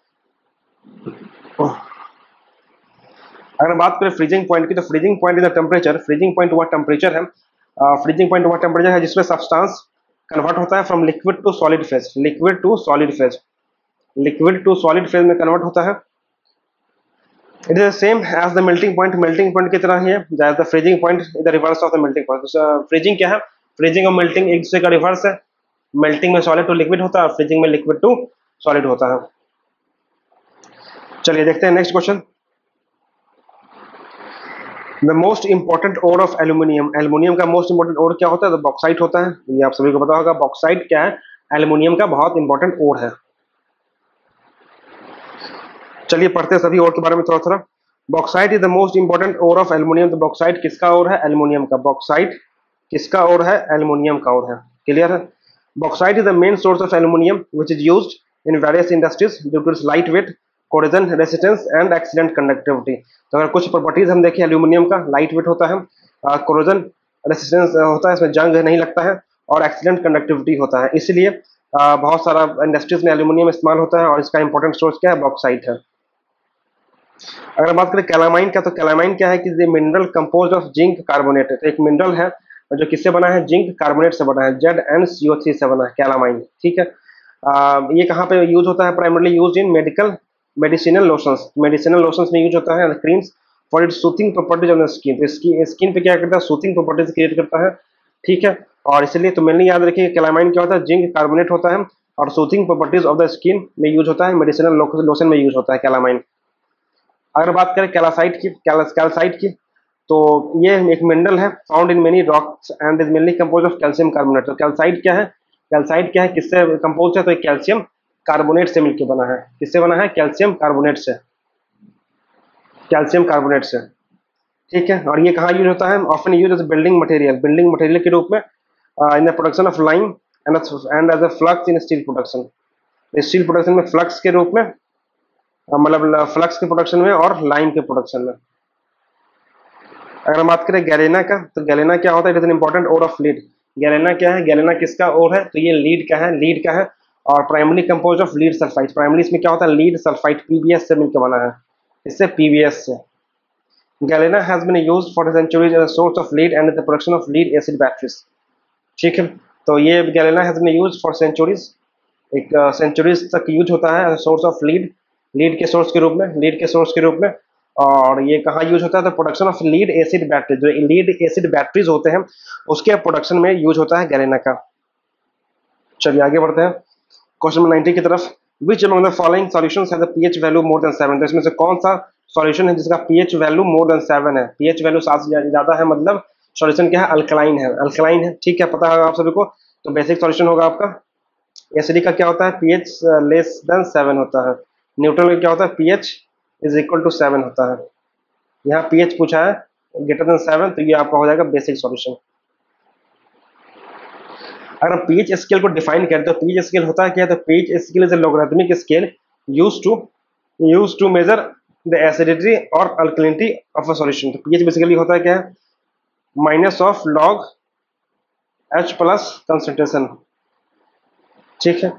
अगर बात करें फ्रीजिंग पॉइंट की, तो freezing point is the temperature. Freezing point वह टेम्परेचर है, फ्रीजिंग पॉइंट वह टेम्परेचर है जिसमें सब्सटेंस कन्वर्ट होता है from liquid to solid phase. Liquid to solid phase, liquid to solid phase में कन्वर्ट होता है। It is same as the melting point. Melting point की तरह ही है, the freezing point is the reverse of the melting point. Freezing क्या है, freezing और मेल्टिंग एक दूसरे का रिवर्स है। मेल्टिंग में सॉलिड टू लिक्विड होता है और फ्रीजिंग में लिक्विड टू सॉलिड होता है। चलिए देखते हैं next question. The most important ore of aluminium. Aluminium का मोस्ट इंपॉर्टेंट ओर क्या होता है, तो बॉक्साइट होता है। ये आप सभी को पता होगा, बॉक्साइट क्या है, एल्यूमिनियम का बहुत इंपॉर्टेंट ओर है। चलिए पढ़ते हैं सभी ओर के बारे में थोड़ा थोड़ा। Bauxite is the most important ore of aluminium. तो बॉक्साइट किसका ओर है, एल्यूमिनियम का। बॉक्साइट किसका ओर है, एल्यूमिनियम का ओर है। क्लियर है। Bauxite is the main source of aluminium which is used in various industries due to its light weight, corrosion resistance and excellent conductivity. तो अगर कुछ प्रॉपर्टीज हम देखें एल्यूमिनियम का, लाइट वेट होता है, कोरोजन रेसिस्टेंस होता है, इसमें जंग नहीं लगता है, और एक्सीलेंट कंडक्टिविटी होता है। इसलिए uh, बहुत सारा इंडस्ट्रीज में एल्यूमिनियम इस्तेमाल होता है और इसका इंपॉर्टेंट सोर्स क्या है, बॉक्साइट है। अगर बात करें कैलामाइन का, तो कैलामाइन क्या है कि mineral compose of zinc carbonate. तो एक मिनरल है जो किससे बना है, जिंक कार्बोनेट से बना है, Z N C O three से बना है कैलामाइन। ठीक है, आ, ये कहाँ पे यूज होता है, primarily use in medical medicinal lotions. Medicinal lotions में यूज होता है, creams for it soothing properties on the skin. तो स्किन स्किन पे क्या करता है, सूथिंग प्रॉपर्टीज क्रिएट करता है। ठीक है, और इसलिए तो मेनली याद रखिए कैलामाइन क्या होता है, जिंक कार्बोनेट होता है और soothing properties of the skin में यूज होता है, मेडिसिनल लोशन में यूज होता है कैलामाइन। अगर बात करें कैलासाइट की, कैल्साइट की, तो ये एक मिनरल है found in many rocks and is mainly compose of calcium carbonate. तो कैल्साइट क्या है, कैल्साइट क्या है, किससे कंपोज है, तो कैल्शियम कार्बोनेट से मिलकर बना है। किससे बना है, कैल्शियम कार्बोनेट से, कैल्शियम कार्बोनेट से। ठीक है, और ये कहाँ यूज होता है, often use as building material, building material के रूप में in the production of lime and and as a flux in steel production. Steel production में फ्लक्स के रूप में, मतलब फ्लक्स के प्रोडक्शन में और लाइम के प्रोडक्शन में। अगर हम बात करें गैलेना का, तो गैलेना क्या होता है, it is an important ore of lead. Galena क्या है, गैलेना किसका ओर है, तो ये लीड का है, लीड का है और primary compose of lead sulphide. Primary इसमें क्या होता है, लीड सल्फाइड, पीबीएस से मिलकर बना है, इससे पीबीएस से। Galena has been used for centuries as a source of lead and the production of lead acid batteries. ठीक है, तो ये galena has been used for centuries, एक सेंचुरीज तक यूज होता है सोर्स ऑफ लीड, लीड के सोर्स के रूप में, लीड के सोर्स के रूप में, और ये कहाँ यूज होता है, तो production of lead acid battery, जो लीड एसिड बैटरीज होते हैं उसके प्रोडक्शन में यूज होता है गैलेना का। चलिए आगे बढ़ते हैं क्वेश्चन नंबर नाइनटी की तरफ। Which among the following solutions have the pH value more than seven, तो इसमें से कौन सा सॉल्यूशन है जिसका pH value more than seven है, पीएच वैल्यू सात से ज्यादा है, मतलब सॉल्यूशन क्या है, अल्कलाइन है, अल्कलाइन है, ठीक है, पता होगा आप सभी को। तो बेसिक सॉल्यूशन होगा आपका एसिडिक का क्या होता है, पीएच लेस देन सेवन होता है। न्यूट्रल का क्या होता है, pH is equal to seven होता है। यहाँ पीएच पूछा है ग्रेटर देन सेवन, तो ये आपका हो जाएगा बेसिक सॉल्यूशन। अगर हम पीएच स्केल को डिफाइन करें तो पीएच स्केल होता है क्या, तो pH scale is a logarithmic scale used to used to measure the acidity और अल्कलिनिटी ऑफ अ सॉल्यूशन। तो पीएच बेसिकली होता है क्या है, minus of log H plus concentration, ठीक है।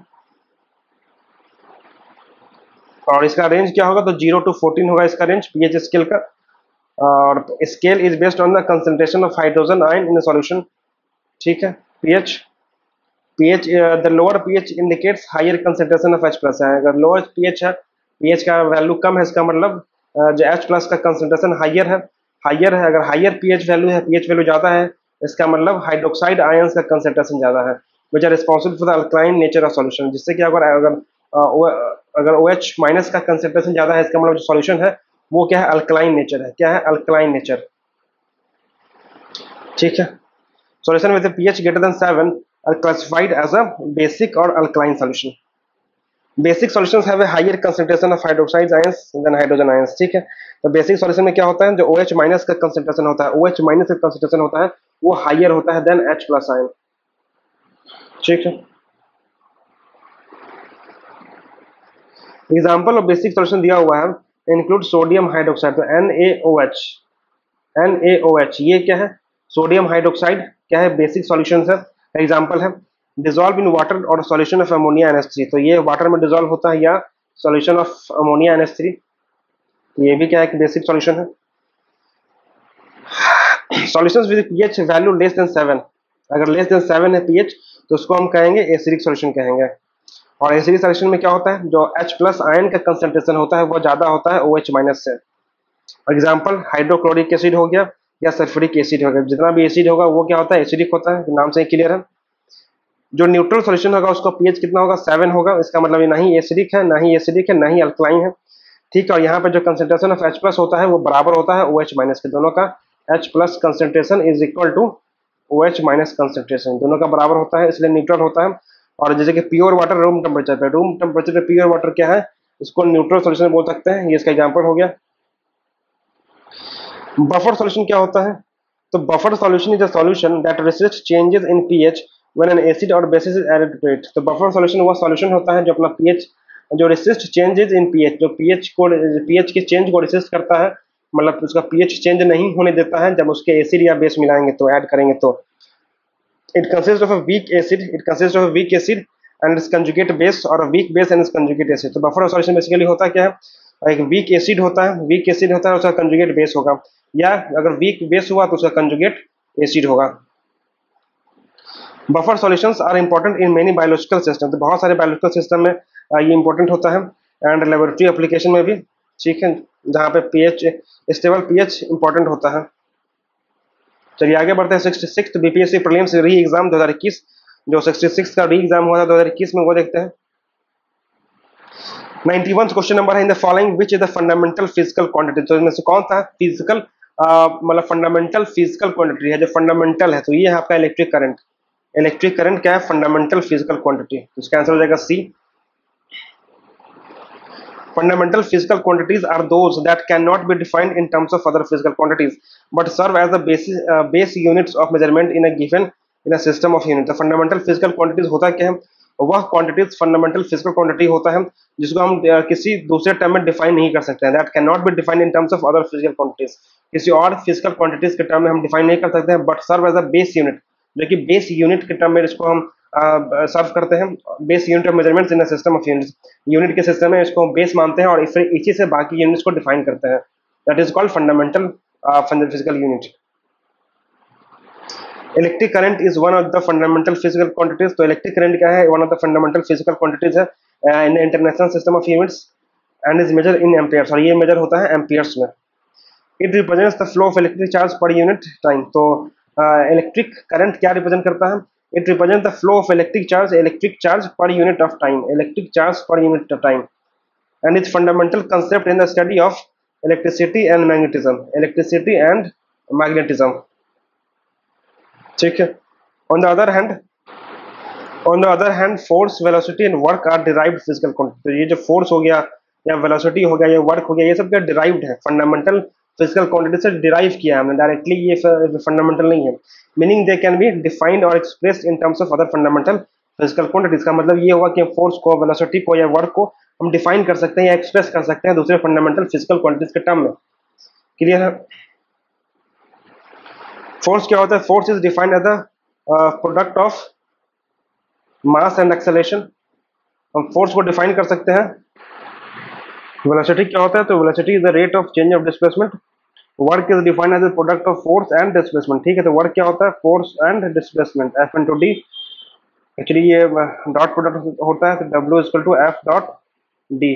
और इसका रेंज क्या होगा, तो जीरो टू फोर्टीन होगा इसका रेंज पीएच स्केल का। और scale is based on the concentration of hydrogen ion in the solution, ठीक है। PH pH the lower pH indicates higher concentration of H plus है। अगर लोअर पीएच है, pH का वैल्यू कम है, इसका मतलब uh, जो एच प्लस का कंसंट्रेशन हायर है, हायर है। अगर हायर पीएच वैल्यू है, पीएच वैल्यू ज्यादा है, इसका मतलब हाइड्रोक्साइड आयंस का कंसंट्रेशन ज्यादा है, which are responsible for the alkaline nature of solution. जिससे कि अगर अगर uh, अगर OH माइनस का कंसंट्रेशन ज्यादा है, इसका मतलब जो सॉल्यूशन है वो क्या है, अल्कलाइन नेचर है। क्या है, अल्कलाइन नेचर, ठीक है। Solution with pH greater than seven are classified as a basic or alkaline solution. Basic solutions have a higher concentration of hydroxide ions than hydrogen ions, ठीक है। तो बेसिक सॉल्यूशन में क्या होता है, जो OH माइनस का कंसंट्रेशन होता है, OH माइनस का कंसंट्रेशन होता है वो हायर होता है देन H प्लस आयन, ठीक है। एग्जांपल ऑफ बेसिक सॉल्यूशन दिया हुआ है, इंक्लूड सोडियम हाइड्रोक्साइड, तो NaOH, NaOH ये क्या है, सोडियम हाइड्रोक्साइड क्या है, बेसिक सॉल्यूशन है। एग्जांपल है डिजोल्व इन वाटर और solution of ammonia N H three, तो ये वाटर में डिजोल्व होता है या solution of ammonia N H three, ये भी क्या है कि बेसिक सॉल्यूशन है। Solutions with pH value less than seven, अगर लेस देन सेवन है पीएच तो उसको हम कहेंगे एसिडिक सॉल्यूशन कहेंगे। और एसिडिक सॉल्यूशन में क्या होता है, जो H प्लस आयन का कंसंट्रेशन होता है वो ज्यादा होता है OH माइनस से। एग्जांपल हाइड्रोक्लोरिक एसिड हो गया या सल्फ्यूरिक एसिड हो गया, जितना भी एसिड होगा वो क्या होता है, एसिडिक होता है, नाम से क्लियर है। जो न्यूट्रल सॉल्यूशन होगा उसका पीएच कितना होगा, सेवन होगा, इसका मतलब ये ना ही एसिडिक है, ना ही एसिडिक है, ना ही अल्कलाइन है, ठीक है। और यहाँ पे जो कंसंट्रेशन ऑफ H प्लस होता है वो बराबर होता है OH माइनस के, दोनों का H plus concentration is equal to OH minus concentration, दोनों का बराबर होता है, इसलिए न्यूट्रल होता है। और जैसे कि प्योर वाटर रूम टेम्परेचर पे, रूम टेम्परेचर पे प्योर वाटर क्या है, इसको न्यूट्रल सॉल्यूशन बोल सकते हैं, ये इसका एग्जांपल हो गया। बफर सॉल्यूशन क्या होता है, तो buffer solution is a solution that resist changes in pH when an acid और bases is added to it. तो बफर सॉल्यूशन वो सॉल्यूशन होता है जो अपना पीएच जो रेसिस्ट चेंजेस इन पीएच, जो पीएच को पीएच के चेंज को रेसिस्ट करता है, मतलब उसका पीएच चेंज नहीं होने देता है जब उसके एसिड या बेस मिलाएंगे तो, ऐड करेंगे तो। It consists of a weak acid. It consists of a weak acid and its conjugate base, और a weak base and its conjugate acid। तो बफर सॉल्यूशन बेसिकली होता क्या है, एक वीक एसिड होता है, वीक एसिड होता है उसका कंजुगेट बेस होगा, या अगर वीक बेस हुआ तो उसका कंजुगेट एसिड होगा। Buffer solutions are important in many biological system, तो बहुत सारे बायोलॉजिकल सिस्टम में ये इंपॉर्टेंट होता है, एंड लेबोरेटरी एप्लीकेशन में भी, ठीक है, जहाँ पे पीएच स्टेबल पीएच इंपॉर्टेंट होता है। चलिए आगे बढ़ते हैं। Sixty six BPSC prelims re exam दो हज़ार इक्कीस, जो सिक्सटी सिक्स का री एग्जाम हुआ था दो हज़ार इक्कीस में, वो देखते हैं। इक्यानवे क्वेश्चन नंबर है, in the following which is the fundamental physical quantity, तो इनमें से कौन सा फिजिकल मतलब फंडामेंटल फिजिकल क्वांटिटी है, जो फंडामेंटल है, तो ये है आपका इलेक्ट्रिक करंट। इलेक्ट्रिक करंट क्या है, फंडामेंटल फिजिकल क्वांटिटी, तो इसका आंसर हो जाएगा सी। Fundamental physical quantities are those that cannot be defined in terms of other physical quantities, but serve as the basis uh, base units of measurement in a given in a system of units। तो fundamental physical quantities होता क्या है, वह quantities fundamental physical quantity होता है जिसको हम uh, किसी दूसरे टर्म में डिफाइन नहीं कर सकते हैं, that cannot be defined in terms of other physical quantities, किसी और physical quantities के टर्म में हम डिफाइन नहीं कर सकते हैं, but serve as a base unit, जो कि बेस यूनिट के टर्म में इसको हम सर्व करते हैं, base unit of measurements in a system of units, unit के सिस्टम में इसको बेस मानते हैं और फिर इसी से बाकी यूनिट्स को डिफाइन करते हैं, that is called fundamental physical unit. Electric current is one of the fundamental physical quantities, तो इलेक्ट्रिक करंट क्या है, one of the fundamental physical quantities है in the international system of units and is measure in amperes, और ये measure होता है amperes में। It represents the flow of electric charge per unit time. तो electric current क्या represent करता है? It represent the flow of electric charge electric charge per unit of time, electric charge per unit of time, and its fundamental concept in the study of electricity and magnetism, electricity and magnetism। ठीक है। on the other hand on the other hand force, velocity and work are derived physical quantity। तो ये जो force हो गया या velocity हो गया या work हो गया, ये सब क्या derived है, fundamental physical quantity से derive किया है हमने, directly ये fundamental नहीं है। meaning they can be defined or expressed in terms of other fundamental physical quantities। का मतलब ये होगा कि force को, velocity को या work को हम डिफाइन कर सकते हैं या एक्सप्रेस कर सकते हैं दूसरे फंडामेंटल फिजिकल क्वांटिटीज के टर्म में। क्लियर है? फोर्स क्या होता है? Force is defined as the product of mass and acceleration. हम फोर्स को डिफाइन कर सकते हैं। वेलोसिटी क्या होता है? तो velocity is the rate of change of displacement. Work is defined as the product of force and displacement. ठीक है, तो वर्क क्या होता है? Force and displacement, F into D. Actually ये डॉट प्रोडक्ट होता है, तो W equal to F dot D.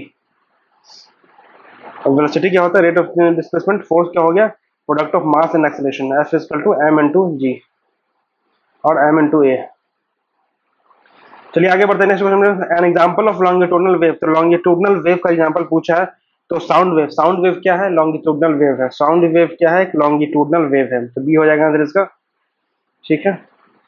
Velocity क्या होता है? Rate of displacement. फोर्स क्या हो गया? Product of mass and acceleration, F equal to M into G और एम इनटू ए। चलिए आगे बढ़ते हैं। Next question, an example of longitudinal wave. तो लॉन्गिट्यूडनल वेव का एग्जांपल पूछा है, तो साउंड वेव। साउंड वेव क्या है? लॉन्गिट्यूडनल वेव है। साउंड वेव क्या है? एक लॉन्गिट्यूडनल वेव है, तो बी हो जाएगा आंसर इसका। ठीक है।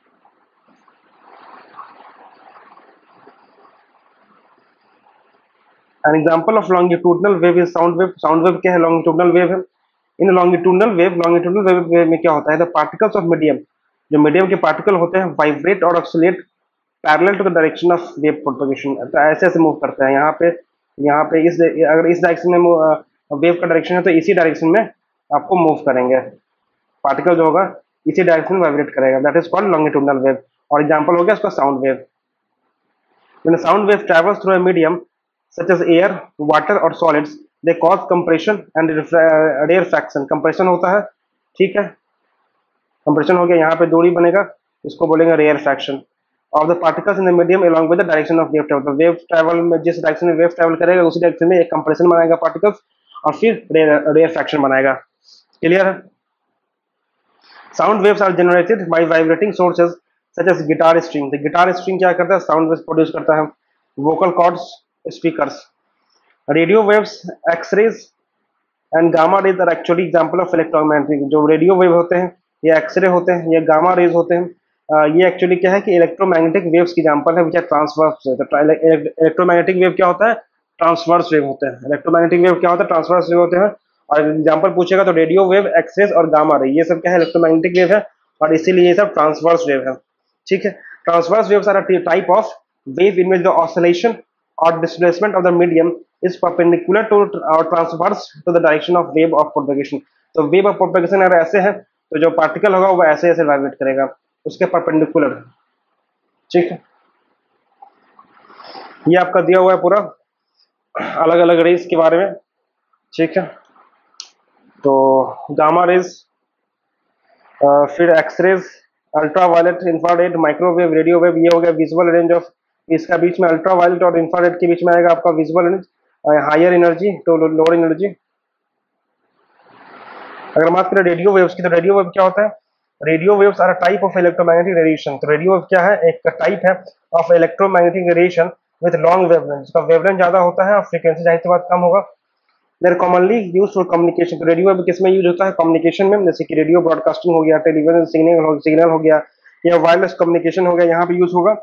An example of longitudinal wave is sound wave। sound wave क्या है? longitudinal wave है। इन longitudinal wave longitudinal wave में क्या होता है? the particles of medium, जो मीडियम के पार्टिकल होते हैं, वाइब्रेट और oscillate parallel to the direction of wave propagation. तो ऐसे ऐसे मूव करते हैं। यहाँ पे यहाँ पे इस अगर इस डायरेक्शन में वेव का डायरेक्शन है तो इसी डायरेक्शन में आपको मूव करेंगे। पार्टिकल जो होगा इसी डायरेक्शन में वाइब्रेट करेगा, that is called longitudinal wave. और एग्जाम्पल हो गया उसका sound wave. When a sound wave travels through a medium such as air, water or solids, they cause compression and rarefaction। compression होता है, ठीक है, compression हो गया, यहाँ पे दूरी बनेगा, इसको बोलेंगे rarefaction of the particles in the medium along with the direction of wave travel। तो wave travel में जिस डायरेक्शन में wave travel करेगा उसी डायरेक्शन में एक compression बनाएगा particles और फिर rarefaction बनाएगा। क्लियर है? Sound waves are generated by vibrating sources such as guitar string। तो गिटार स्ट्रिंग क्या करता है? साउंड वेव्स प्रोड्यूस करता है। Vocal cords, speakers. Radio waves, X rays and gamma rays are actually example of electromagnetic. जो radio wave होते हैं, ये एक्सरे होते हैं, ये गामा रेज होते हैं, आ, ये एक्चुअली क्या है कि इलेक्ट्रोमैग्नेटिक वेव्स की एग्जांपल है, which are transverse. Electromagnetic wave क्या होता है? ट्रांसवर्स वेव होते हैं। इलेक्ट्रोमैग्नेटिक वेव क्या होता है? ट्रांसवर्स वेव होते हैं। और एग्जाम्पल पूछेगा तो रेडियो वेव, एक्सरेज और गामा रे, ये सब क्या है? इलेक्ट्रोमैग्नेटिक वेव है और इसीलिए ये सब ट्रांसवर्स वेव है। ठीक है। Transverse waves are a type of wave in which the oscillation और displacement of the medium is perpendicular to और transverse to the direction of wave of propagation. तो वेव ऑफ प्रोपगेशन अगर ऐसे है तो जो पार्टिकल होगा वो ऐसे ऐसे वाइब्रेट करेगा, उसके परपेंडिकुलर। ठीक है, ये आपका दिया हुआ है पूरा अलग अलग रेज के बारे में। ठीक है, तो गामा रेज, फिर X rays, ultraviolet, infrared, microwave, radio wave, ये हो गया विजुअल रेंज ऑफ। इसका बीच में अल्ट्रावायलेट और इंफ्रारेड के बीच में आएगा आपका विजुअल रेंज, हायर एनर्जी तो लोअर एनर्जी। अगर बात करें रेडियो वेव्स की, तो रेडियो वेव क्या होता है? Radio waves are a type of electromagnetic radiation. तो रेडियो वेव क्या है? एक टाइप है of electromagnetic radiation with long wavelength. इसका वेवलेंथ ज्यादा होता है और फ्रीक्वेंसी जाहिर सी बात कम होगा। They're commonly used for communication. तो रेडियो वेव किसमें यूज होता है? कम्युनिकेशन में, जैसे कि रेडियो ब्रॉडकास्टिंग हो गया, टेलीविजन सिग्नल हो सिग्नल हो गया, या वायरलेस कम्युनिकेशन हो गया, यहाँ पे यूज होगा।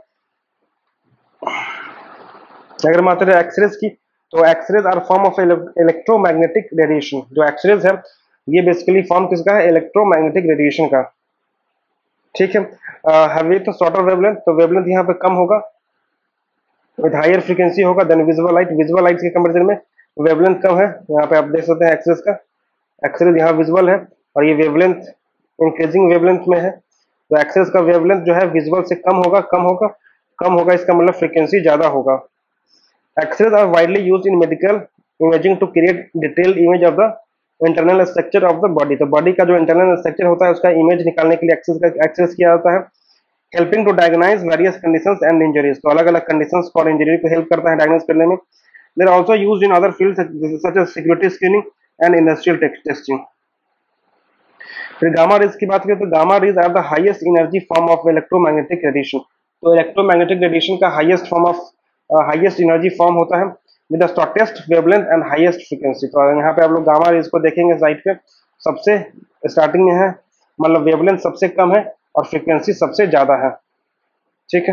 अगर बात करें एक्सरेज की, तो X-rays are form of electromagnetic radiation. जो एक्सरेज है ये बेसिकली फॉर्म किसका है? इलेक्ट्रोमैग्नेटिक रेडिएशन का। ठीक है, हैव तो शॉर्टर वेवलेंथ, तो वेवलेंथ यहाँ पे कम होगा, विद हायर फ्रीक्वेंसी होगा than visual light. Visual light के कंपैरिजन में वेवलेंथ कम है। यहाँ पे आप देख सकते हैं एक्सरेज का, एक्सरेज यहाँ विजुअल है और ये वेवलेंथ इंक्रीजिंग वेवलेंथ में है। तो एक्सरेज का वेवलेंथ जो है विजुअल से कम होगा, कम होगा, कम होगा, इसका मतलब फ्रीक्वेंसी ज्यादा होगा। X-rays are widely used in medical imaging to create detailed image of the internal structure of the body. तो बॉडी का जो इंटरनल स्ट्रक्चर होता है उसका इमेज निकालने के लिए एक्सरेज का एक्सेस किया जाता है। Helping to diagnose various conditions and injuries. तो अलग अलग कंडीशंस और इंजरी को हेल्प करता है डायग्नोज करने में। They are also used in other fields such as security screening and industrial testing। फिर गामा रेज की बात करें तो gamma rays are the highest energy form of electromagnetic radiation. तो इलेक्ट्रोमैग्नेटिक रेडिएशन का highest form of highest energy form होता है with the shortest wavelength and highest frequency. तो यहाँ पे आप लोग गामा रेज को देखेंगे साइड पे, सबसे स्टार्टिंग में है, मतलब वेवलेंथ सबसे कम है और फ्रीक्वेंसी सबसे ज्यादा है, ठीक है।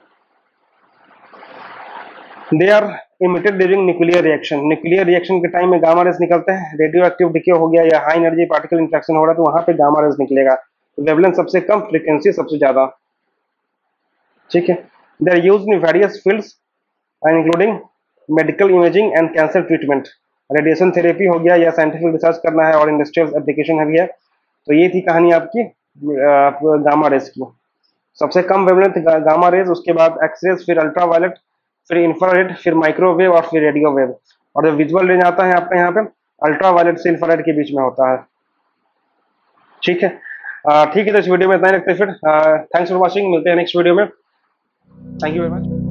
They are emitted during nuclear reaction. Nuclear reaction के टाइम में गामा रेज निकलते हैं। रेडियो एक्टिव डिके हो गया या हाई एनर्जी पार्टिकल इंट्रैक्शन हो रहा है तो वहां पे गामा रेज निकलेगा। वेवलेंथ सबसे कम, फ्रीक्वेंसी सबसे ज्यादा, ठीक है। They are used in various fields including medical imaging and cancer treatment. Radiation therapy हो गया या साइंटिफिक रिसर्च करना है और इंडस्ट्रियल एप्लीकेशन है भी है। तो ये थी कहानी आपकी गामा रेज की। सबसे कम वेवलेंथ गामा रेज, उसके बाद एक्सरेज, फिर अल्ट्रावायलेट, फिर इंफ्रारेड, फिर माइक्रोवेव और फिर रेडियो वेव। और जो विजुअल रेंज आता है आपका यहाँ पे अल्ट्रावायलेट से इंफ्रारेड के बीच में होता है, ठीक है। ठीक है, तो इस वीडियो में इतना ही रखते हैं। फिर थैंक्स फॉर वॉचिंग, मिलते हैं नेक्स्ट वीडियो में। Thank you very much.